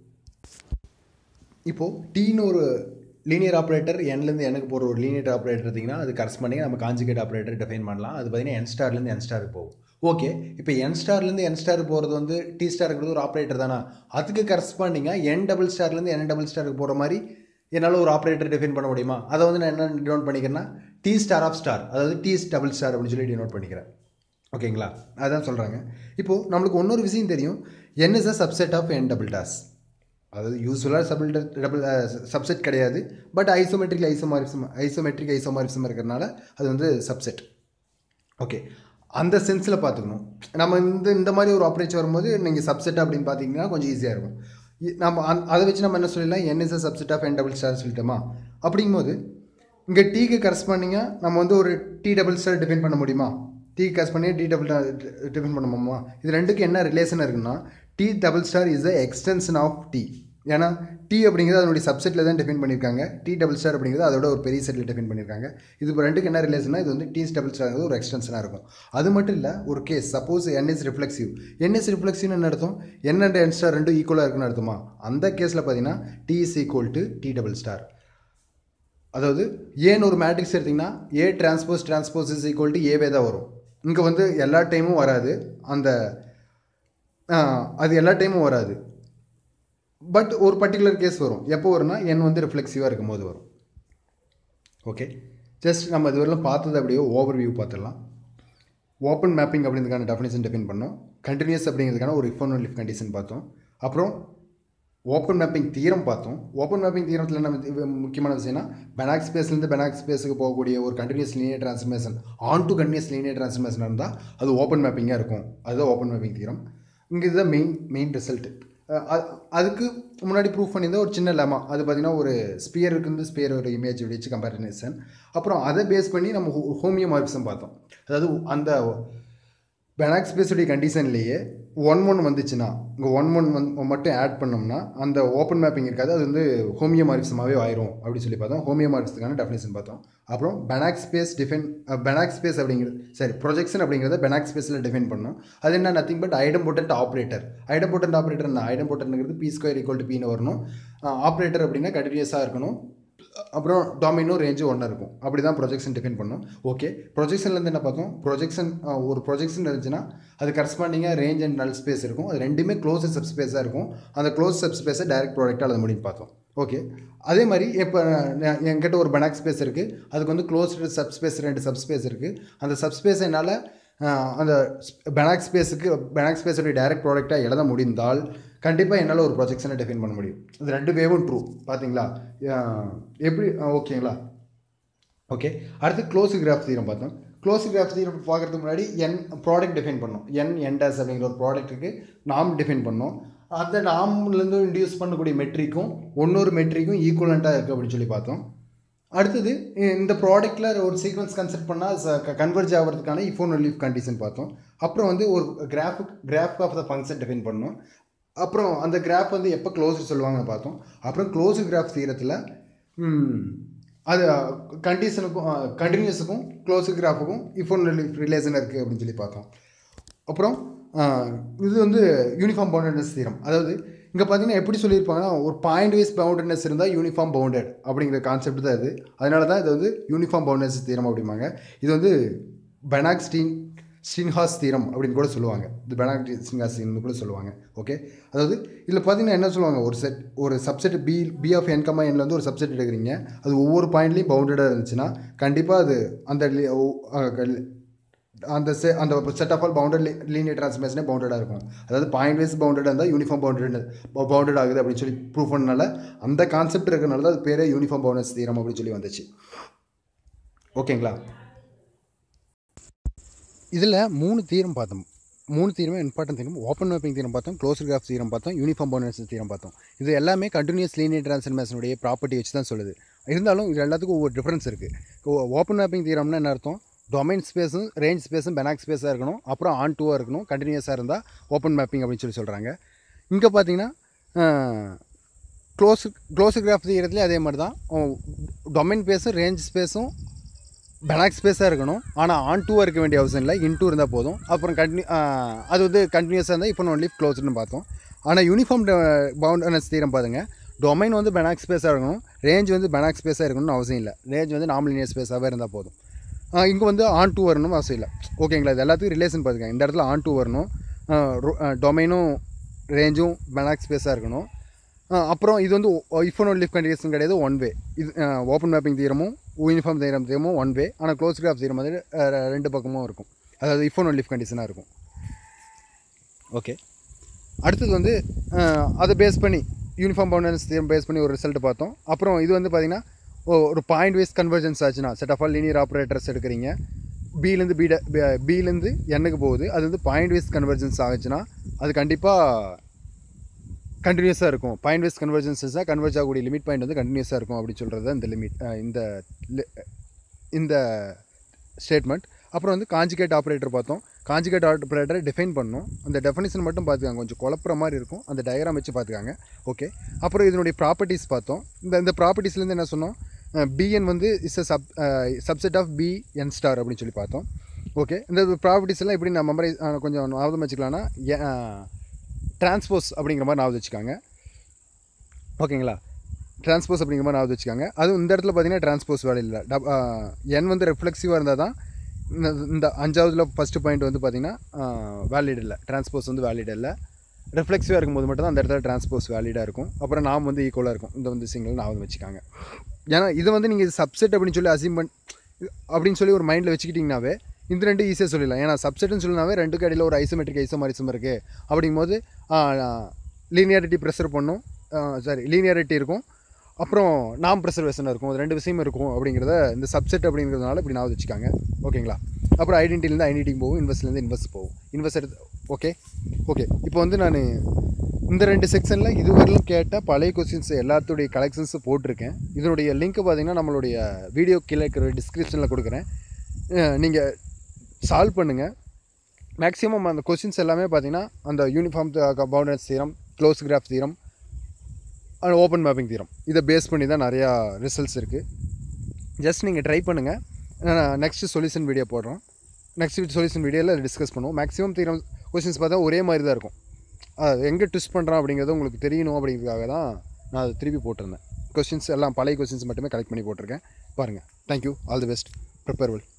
இப்போது டீன்னு ஒரு லீனியர் ஆப்ரேட்டர் என்லேருந்து எனக்கு போகிற ஒரு லீனியர் ஆப்ரேட்டர் எடுத்திங்கன்னா அது கரஸ்பாண்டிங் நம்ம காஞ்சிகேட் ஆப்ரேட்டர் டிஃபைன் பண்ணலாம். அது பார்த்தீங்கன்னா என் ஸ்டார்லேருந்து என் ஸ்டாருக்கு போகும். ஓகே, இப்போ என் ஸ்டார்லேருந்து என் ஸ்டார் போகிறது வந்து டி ஸ்டாருங்கிறது ஒரு ஆப்ரேட்டர் தானே, அதுக்கு கரஸ்பாண்டிங்காக என் டபுள் ஸ்டார்லேருந்து என் டபுள் ஸ்டாருக்கு போகிற மாதிரி என்னால் ஒரு ஆப்ரேட்டர் டிஃபைன் பண்ண முடியுமா? அதை வந்து நான் என்ன டினோட் பண்ணிக்கிறேன்னா டி ஸ்டார் ஆஃப் ஸ்டார், அதாவது டி டபுள் ஸ்டார் அப்படின்னு சொல்லி டினோட் பண்ணிக்கிறேன். ஓகேங்களா? அதுதான் சொல்கிறாங்க. இப்போது நம்மளுக்கு இன்னொரு விஷயம் தெரியும், N is a subset of N double டாஸ். அதாவது யூஸ்வலாக சபிள் டபுள் சப்செட் கிடையாது, but isometric isomorphism isometric isomorphism இருக்கிறனால அது வந்து சப்செட். ஓகே, அந்த சென்ஸில் பார்த்துக்கணும். நம்ம இந்த இந்த மாதிரி ஒரு ஆப்ரேச்சர் வரும்போது நீங்கள் சப்செட் அப்படின்னு பார்த்தீங்கன்னா கொஞ்சம் ஈஸியாக இருக்கும். நம்ம அந் அதை வச்சு நம்ம என்ன சொல்லிடலாம், N is a subset of N double star சொல்லிட்டோமா? அப்படிங்கும்போது இங்கே டீக்கு கரஸ்பாண்டிங்காக நம்ம வந்து ஒரு டி டபுள் ஸ்டார் டிஃபைன் பண்ண முடியுமா? டி கரஸ்பாண்டிங்காக டி டபுள் டிஃபைன் பண்ண முடியுமா? இது ரெண்டுக்கு என்ன ரிலேஷன் இருக்குன்னா T double star is a extension of T. ஏன்னா டி அப்படிங்கிறது அதனுடைய சப்செட்டில் தான் டிஃபைன் பண்ணியிருக்காங்க. டி டபுள் ஸ்டார் அப்படிங்கிறது அதோட ஒரு பெரிய செட்டில் டிஃபைன் பண்ணியிருக்காங்க. இது இப்போ ரெண்டுக்கு என்ன ரிலேஷன்னா இது வந்து டி டபுள் ஸ்டார் ஒரு எக்ஸ்டென்ஷனாக இருக்கும். அது மட்டும் இல்லை, ஒரு case suppose N is reflexive. N is ரிஃப்ளெக்சிவ்னு என்ன அர்த்தம்? என் அண்ட் என் ஸ்டார் ரெண்டும் ஈக்குவலாக இருக்குன்னு அர்த்தமா? அந்த கேஸில் பார்த்தீங்கன்னா T is equal to T double star. அதாவது ஏன்னு ஒரு மேட்ரிக்ஸ் எடுத்திங்கன்னா A transpose transpose is equal to ஏவே தான் வரும். இங்கே வந்து எல்லா டைமும் வராது, அந்த அது எல்லா டைமும் வராது, பட் ஒரு பர்டிகுலர் கேஸ் வரும். எப்போ வரும்னா என் வந்து ரிஃப்ளெக்சிவாக இருக்கும் போது வரும். ஓகே, ஜஸ்ட் நம்ம இதுவரையிலும் பார்த்தது அப்படியே ஓவர் வியூ பார்த்துடலாம். ஓப்பன் மேப்பிங் அப்படிங்கிறதுக்கான டெஃபினேஷன் டிஃபைன் பண்ணோம். கண்டினியூஸ் அப்படிங்கிறதுக்கான ஒரு இஃப் அண்ட் லிஃப் கண்டிஷன் பார்த்தோம். அப்புறம் ஓப்பன் மேப்பிங் தியரம் பார்த்தோம். ஓப்பன் மேப்பிங் தியரத்தில் என்ன முக்கியமான விஷயம்னா பெனாக் ஸ்பேஸ்லேருந்து பெனாக் ஸ்பேஸுக்கு போகக்கூடிய ஒரு continuous linear transformation onto continuous linear transformation இருந்தால் அது ஓப்பன் மேப்பிங்காக இருக்கும். அதுதான் ஓப்பன் மேப்பிங் தியரம். இங்கே இதுதான் மெயின் மெயின் ரிசல்ட்டு. அதுக்கு முன்னாடி ப்ரூஃப் பண்ணியிருந்தால் ஒரு சின்ன லெமா, அது பார்த்திங்கன்னா ஒரு ஸ்பியருக்கு வந்து ஸ்பியர் ஒரு இமேஜ் வச்சு கம்பேரிசன். அப்புறம் அதை பேஸ் பண்ணி நம்ம ஹோமியோமார்பிசம் பார்த்தோம். அதாவது அந்த பெனாக் ஸ்பேஸுடைய கண்டிஷன்லேயே ஒன் ஒன் வந்துச்சுன்னா இங்கே ஒன் ஒன் வந்து மட்டும் ஆட் பண்ணோம்னா அந்த ஓப்பன் மேப்பிங் இருக்காது, அது வந்து ஹோமியோமார்பிசமாகவே ஆயிரும் அப்படின்னு சொல்லி பார்த்தோம். ஹோமியோமார்பிசத்துக்கான டெஃபினேஷன் பார்த்தோம். அப்புறம் Banach space define Banach space அப்படிங்கிறது சரி ப்ரொஜெக்ஷன் அப்படிங்கிறத பெனாக் ஸ்பேஸில் டிஃபைன் பண்ணோம். அது என்ன nothing but idempotent operator. Idempotent operator என்ன ஐடம்போட்டன்ட்ங்கிறது பி ஸ்கொயர் ஈக்குவல் டு பின்னு வரணும். ஆப்ரேட்டர் அப்படின்னா கண்டினியூஸாக இருக்கணும். அப்புறம் டாமினோ ரேஞ்சு ஒன்றா இருக்கும். அப்படி தான் ப்ரொஜெக்ஷன் டிஃபைன் பண்ணோம். ஓகே, ப்ரொஜெக்ஷன்லேருந்து என்ன பார்த்தோம்? ப்ரொஜெக்ஷன் ஒரு ப்ரொஜெக்ஷன் இருந்துச்சுன்னா அது கரஸ்பாண்டிங்காக ரேஞ்ச் அண்ட் நல் ஸ்பேஸ் இருக்கும். அது ரெண்டுமே க்ளோஸ் சப் ஸ்பேஸாக இருக்கும். அந்த க்ளோஸ் சப் ஸ்பேஸை டைரக்ட் ப்ராடக்டாக எழுத முடியும் பார்த்தோம். ஓகே, அதே மாதிரி இப்போ என்கிட்ட ஒரு பெனாக் ஸ்பேஸ் இருக்குது, அதுக்கு வந்து க்ளோஸ்டு சப் ஸ்பேஸ் ரெண்டு சப் ஸ்பேஸ் இருக்குது. அந்த சப் ஸ்பேஸ் என்னால் அந்த பெனாக் ஸ்பேஸுக்கு பெனாக் ஸ்பேஸோடைய டைரக்ட் ப்ராடக்டாக எழுத முடிந்தால் கண்டிப்பாக என்னால் ஒரு ப்ரொஜெக்ஷனை டிஃபைன் பண்ண முடியும். இது ரெண்டு வேவும் ட்ரூ. பார்த்தீங்களா எப்படி? ஓகேங்களா? ஓகே, அடுத்து க்ளோஸ் கிராஃப் தியரம் பார்த்தோம். க்ளோஸ் கிராஃப் தியரம் பார்க்குறதுக்கு முன்னாடி என் ப்ராடக்ட் டிஃபைன் பண்ணோம். என் என்டாஸ் அப்படிங்கிற ஒரு ப்ராடக்ட்டுக்கு நாம் டிஃபைன் பண்ணோம். அந்த நாம்லேருந்து இன்டியூஸ் பண்ணக்கூடிய மெட்ரிக்கும் ஒன்னொரு மெட்ரிக்கும் ஈக்குவலண்ட்டாக இருக்குது அப்படின்னு சொல்லி பார்த்தோம். அடுத்தது இந்த ப்ராடக்டில் ஒரு சீக்வன்ஸ் கன்செப்ட் பண்ணால் கன்வெர்ஜ் ஆகிறதுக்கான இஃப் ஒன் லீஃப் கண்டிஷன் பார்த்தோம். அப்புறம் வந்து ஒரு graph graph of the function define பண்ணோம். அப்புறம் அந்த கிராஃப் வந்து எப்போ க்ளோஸ் சொல்லுவாங்கன்னு பார்த்தோம். அப்புறம் க்ளோஸ் கிராஃப் தியரத்தில் அது கண்டிஷனுக்கும் கண்டினியூஸுக்கும் க்ளோஸ் கிராஃபுக்கும் இஃப் ஒன் லீஃப் ரிலேஷன் இருக்குது அப்படின்னு சொல்லி பார்த்தோம். அப்புறம் இது வந்து யூனிஃபார்ம் பவுண்டட்னஸ் தியரம். அதாவது இங்கே பார்த்தீங்கன்னா எப்படி சொல்லியிருப்பாங்கன்னா ஒரு பாயிண்ட் வைஸ் பவுண்டட்னஸ் இருந்தால் யூனிஃபார்ம் பவுண்டட் அப்படிங்கிற கான்செப்ட் தான் இது. அதனால தான் இது வந்து யூனிஃபார்ம் பவுண்டட்னஸ் தியரம் அப்படிம்பாங்க. இது வந்து பெனாக் ஸ்டீன் ஸ்டீன்ஹாஸ் தியரம் அப்படின்னு கூட சொல்லுவாங்க. இது பெனாக் ஸ்டீன்ஹாஸ் தியரம்னு கூட சொல்லுவாங்க. ஓகே, அதாவது இதில் பார்த்தீங்கன்னா என்ன சொல்லுவாங்க, ஒரு செட் ஒரு subset B B of N comma என்ல வந்து ஒரு சப்செட் எடுக்கிறீங்க, அது ஒவ்வொரு பாயிண்ட்லேயும் பவுண்டடாக இருந்துச்சுன்னா கண்டிப்பாக அது அந்த அந்த செ அந்த set of all bounded linear ட்ரான்ஸ்ஃபர்மேஷனே பவுண்டடாக இருக்கும். அதாவது பாயிண்ட் வைஸ் பவுண்டடாக இருந்தால் யூனிஃபார்ம் பவுண்டட் பவுண்டட் ஆகுது அப்படின்னு சொல்லி ப்ரூவ் பண்ணனால அந்த கான்செப்ட் இருக்கிறனால தான் அது பேரே யூனிஃபார்ம் பவுண்டட்னஸ் தியரம் அப்படின்னு சொல்லி வந்துச்சு. ஓகேங்களா? இதில் மூணு தியரம் பார்த்தோம். மூணு தியரமே important theorem. Open mapping theorem பார்த்தோம், க்ளோஸ் கிராஃப் தியரம் பார்த்தோம், யூனிஃபார்ம் பவுண்டட்னஸ் தியரம் பார்த்தோம். இது எல்லாமே கண்டினியூஸ் லீனியர் ட்ரான்ஸ்ஃபர்மேஷனுடைய ப்ராப்பர்ட்டி வச்சு தான் சொல்லுது. இருந்தாலும் இது எல்லாத்துக்கும் ஒவ்வொரு டிஃப்ரென்ஸ் இருக்குது. ஓப்பன் மேப்பிங் தியரம்னா என்ன அர்த்தம்? டொமைன் ஸ்பேஸும் ரேஞ்ச் ஸ்பேஸும் பெனாக் ஸ்பேஸாக இருக்கணும், அப்புறம் ஆன் டூவாக இருக்கணும், கண்டினியூஸாக இருந்தால் ஓப்பன் மேப்பிங் அப்படின்னு சொல்லி சொல்கிறாங்க. இங்கே பார்த்தீங்கன்னா க்ளோஸ் க்ளோஸ் கிராஃப் தியரத்துலேயே அதே மாதிரி தான். டொமைன் ஸ்பேஸும் ரேஞ்ச் ஸ்பேஸும் பெனாக் ஸ்பேஸாக இருக்கணும், ஆனால் ஆன் டூவாக இருக்க வேண்டிய அவசியம் இல்லை, இன் டூ இருந்தால் போதும். அப்புறம் கண்டினியூ அது வந்து கண்டினியூஸாக இருந்தால் இப்போ ஒன்லி க்ளோஸ்னு பார்த்தோம். ஆனால் யூனிஃபார்ம் பவுண்டட்னஸ் தியரம் பாருங்க, டொமைன் வந்து பெனாக் ஸ்பேஸாக இருக்கணும், ரேஞ்ச் வந்து பெனாக் ஸ்பேஸாக இருக்கணும்னு அவசியம் இல்லை, ரேஞ்ச் வந்து நார்மல் லீனியர் ஸ்பேஸாகவே இருந்தால் போதும். இங்கே வந்து ஆன் டூ வரணும் அவசியம் இல்லை. ஓகேங்களா? இது எல்லாத்துக்கும் ரிலேஷன் பார்த்துக்கங்க. இந்த இடத்துல ஆன் டூ வரணும், டொமைனும் ரேஞ்சும் பெனாக் ஸ்பேஸாக இருக்கணும். அப்புறம் இது வந்து இஃப் ஒன் லீஃப் கண்டிஷன் கிடையாது, ஒன் வே. இது ஓப்பன் மேப்பிங் தியரமும் யூனிஃபார்ம் தியரம் தியரமும் ஒன் வே, ஆனால் க்ளோஸ் கிராஃப் தியரம் வந்து ரெண்டு பக்கமும் இருக்கும். அதாவது இஃப் ஒன் லீஃப் கண்டிஷனாக இருக்கும். ஓகே, அடுத்தது வந்து அதை பேஸ் பண்ணி யூனிஃபார்ம் பவுண்டட்னஸ் தியரம் பேஸ் பண்ணி ஒரு ரிசல்ட் பார்த்தோம். அப்புறம் இது வந்து பார்த்திங்கன்னா ஒரு பாயிண்ட் வைஸ் கன்வர்ஜென்ஸ் ஆச்சுன்னா set of all linear operators எடுக்கிறீங்க, பிலேருந்து பி பிலேருந்து எண்ணுக்கு போகுது, அது வந்து பாயிண்ட் வைஸ் கன்வர்ஜென்ஸ் ஆச்சுன்னா அது கண்டிப்பாக கண்டினியூஸாக இருக்கும். பாயிண்ட் வைஸ் கன்வர்ஜென்ஸாக கன்வர்ஜ் ஆகக்கூடிய லிமிட் பாயிண்ட் வந்து கண்டினியூஸாக இருக்கும் அப்படி சொல்கிறது இந்த லிமிட் இந்த இந்த ஸ்டேட்மெண்ட். அப்புறம் வந்து காஞ்சுகேட் ஆப்ரேட்டர் பார்த்தோம். காஞ்சுகேட் ஆப்ரேட்டரை டிஃபைன் பண்ணோம். அந்த டெஃபினிஷன் மட்டும் பார்த்துக்காங்க, கொஞ்சம் குழப்புற மாதிரி இருக்கும், அந்த டயக்ராம் வச்சு பார்த்துக்காங்க. ஓகே, அப்புறம் இதனுடைய ப்ராப்பர்ட்டிஸ் பார்த்தோம். இந்த இந்த ப்ராப்பர்ட்டிஸ்லேருந்து என்ன சொன்னோம்? பிஎன் வந்து is a sub subset of B N star அப்படின்னு சொல்லி பார்த்தோம். ஓகே, இந்த ப்ராப்பர்ட்டிஸ் எல்லாம் எப்படி நான் மெமரைஸ் கொஞ்சம் ஞாபகம் வச்சுக்கலாம்னா டிரான்ஸ்போஸ் அப்படிங்கிற மாதிரி ஞாபகம் வச்சுக்காங்க. ஓகேங்களா? டிரான்ஸ்போஸ் அப்படிங்கிற மாதிரி ஞாபகம் வச்சுக்காங்க. அதுவும் இந்த இடத்துல பார்த்தீங்கன்னா டிரான்ஸ்போஸ் வேலை இல்லை. என் வந்து ரெஃப்ளெக்சிவாக இருந்தால் தான் இந்த அஞ்சாவதுல ஃபஸ்ட்டு பாயிண்ட் வந்து பார்த்திங்கன்னா வேலிட் இல்லை, டிரான்ஸ்போஸ் வந்து வேலிட் இல்லை. ரிஃப்ளெக்சிவாக இருக்கும்போது மட்டும் தான் அந்த இடத்துல டிரான்ஸ்போஸ் வேலிடாக இருக்கும். அப்புறம் நாம் வந்து ஈக்குவலாக இருக்கும். இந்த வந்து சிங்கிள் ஞாபகம் வச்சுக்காங்க. ஏன்னா இது வந்து நீங்கள் சப்செட் அப்படின்னு சொல்லி அசீம் பண்ணி அப்படின்னு சொல்லி ஒரு மைண்டில் வச்சுக்கிட்டிங்கனாவே இந்த ரெண்டு ஈஸியாக சொல்லிடலாம். ஏன்னா சப்செட்னு சொல்லினாவே ரெண்டுக்கு இடையில் ஒரு ஐசோமெட்ரிக் ஐசோமாரிசம் இருக்குது. அப்படிங்கும்போது லீனியாரிட்டி ப்ரெஷர் பண்ணும், சாரி லீனியாரிட்டி இருக்கும், அப்புறம் நாம் ப்ரிசர்வேஷன் இருக்கும், அது ரெண்டு விஷயமும் இருக்கும் அப்படிங்கிறத இந்த சப்செட் அப்படிங்கிறதுனால இப்படி நான் வச்சுக்காங்க. ஓகேங்களா? அப்புறம் ஐடென்டிட்டிலேருந்து ஐடென்டிட்டி போகும், இன்வெஸ்ட்லேருந்து இன்வெஸ்ட் போகும், இன்வெஸ்ட் எடுத்து ஓகே ஓகே இப்போ வந்து நான் இந்த ரெண்டு செக்ஷனில் இதுவரையிலும் கேட்ட பழைய கொஸ்டின்ஸ் எல்லாத்துடைய கலெக்ஷன்ஸும் போட்டிருக்கேன். இதனுடைய லிங்க்கு பார்த்தீங்கன்னா நம்மளுடைய வீடியோ கீழே இருக்கிற டிஸ்கிரிப்ஷனில் கொடுக்குறேன். நீங்கள் சால்வ் பண்ணுங்கள். மேக்ஸிமம் அந்த கொஸ்டின்ஸ் எல்லாமே பார்த்தீங்கன்னா அந்த uniform boundedness theorem, close graph theorem, open mapping theorem இதை பேஸ் பண்ணி தான் நிறையா ரிசல்ட்ஸ் இருக்குது. ஜஸ்ட் நீங்கள் ட்ரை பண்ணுங்கள். நெக்ஸ்ட்டு சொல்யூஷன் வீடியோ போடுறோம். நெக்ஸ்ட் சொல்யூஷன் வீடியோவில் டிஸ்கஸ் பண்ணுவோம். மேக்ஸிமம் தியரம் கொஸ்டின்ஸ் பார்த்தா ஒரே மாதிரி தான் இருக்கும். அது எங்கே ட்விஸ்ட் பண்ணுறான் அப்படிங்கிறது உங்களுக்கு தெரியணும் அப்படிங்கிறதுக்காக தான் நான் அதை திருப்பி போட்டிருந்தேன். கொஸ்டின்ஸ் எல்லாம் பழைய கொஸ்டின்ஸ் மட்டுமே கலெக்ட் பண்ணி போட்டிருக்கேன். பாருங்கள். Thank you. All the best. Prepare well.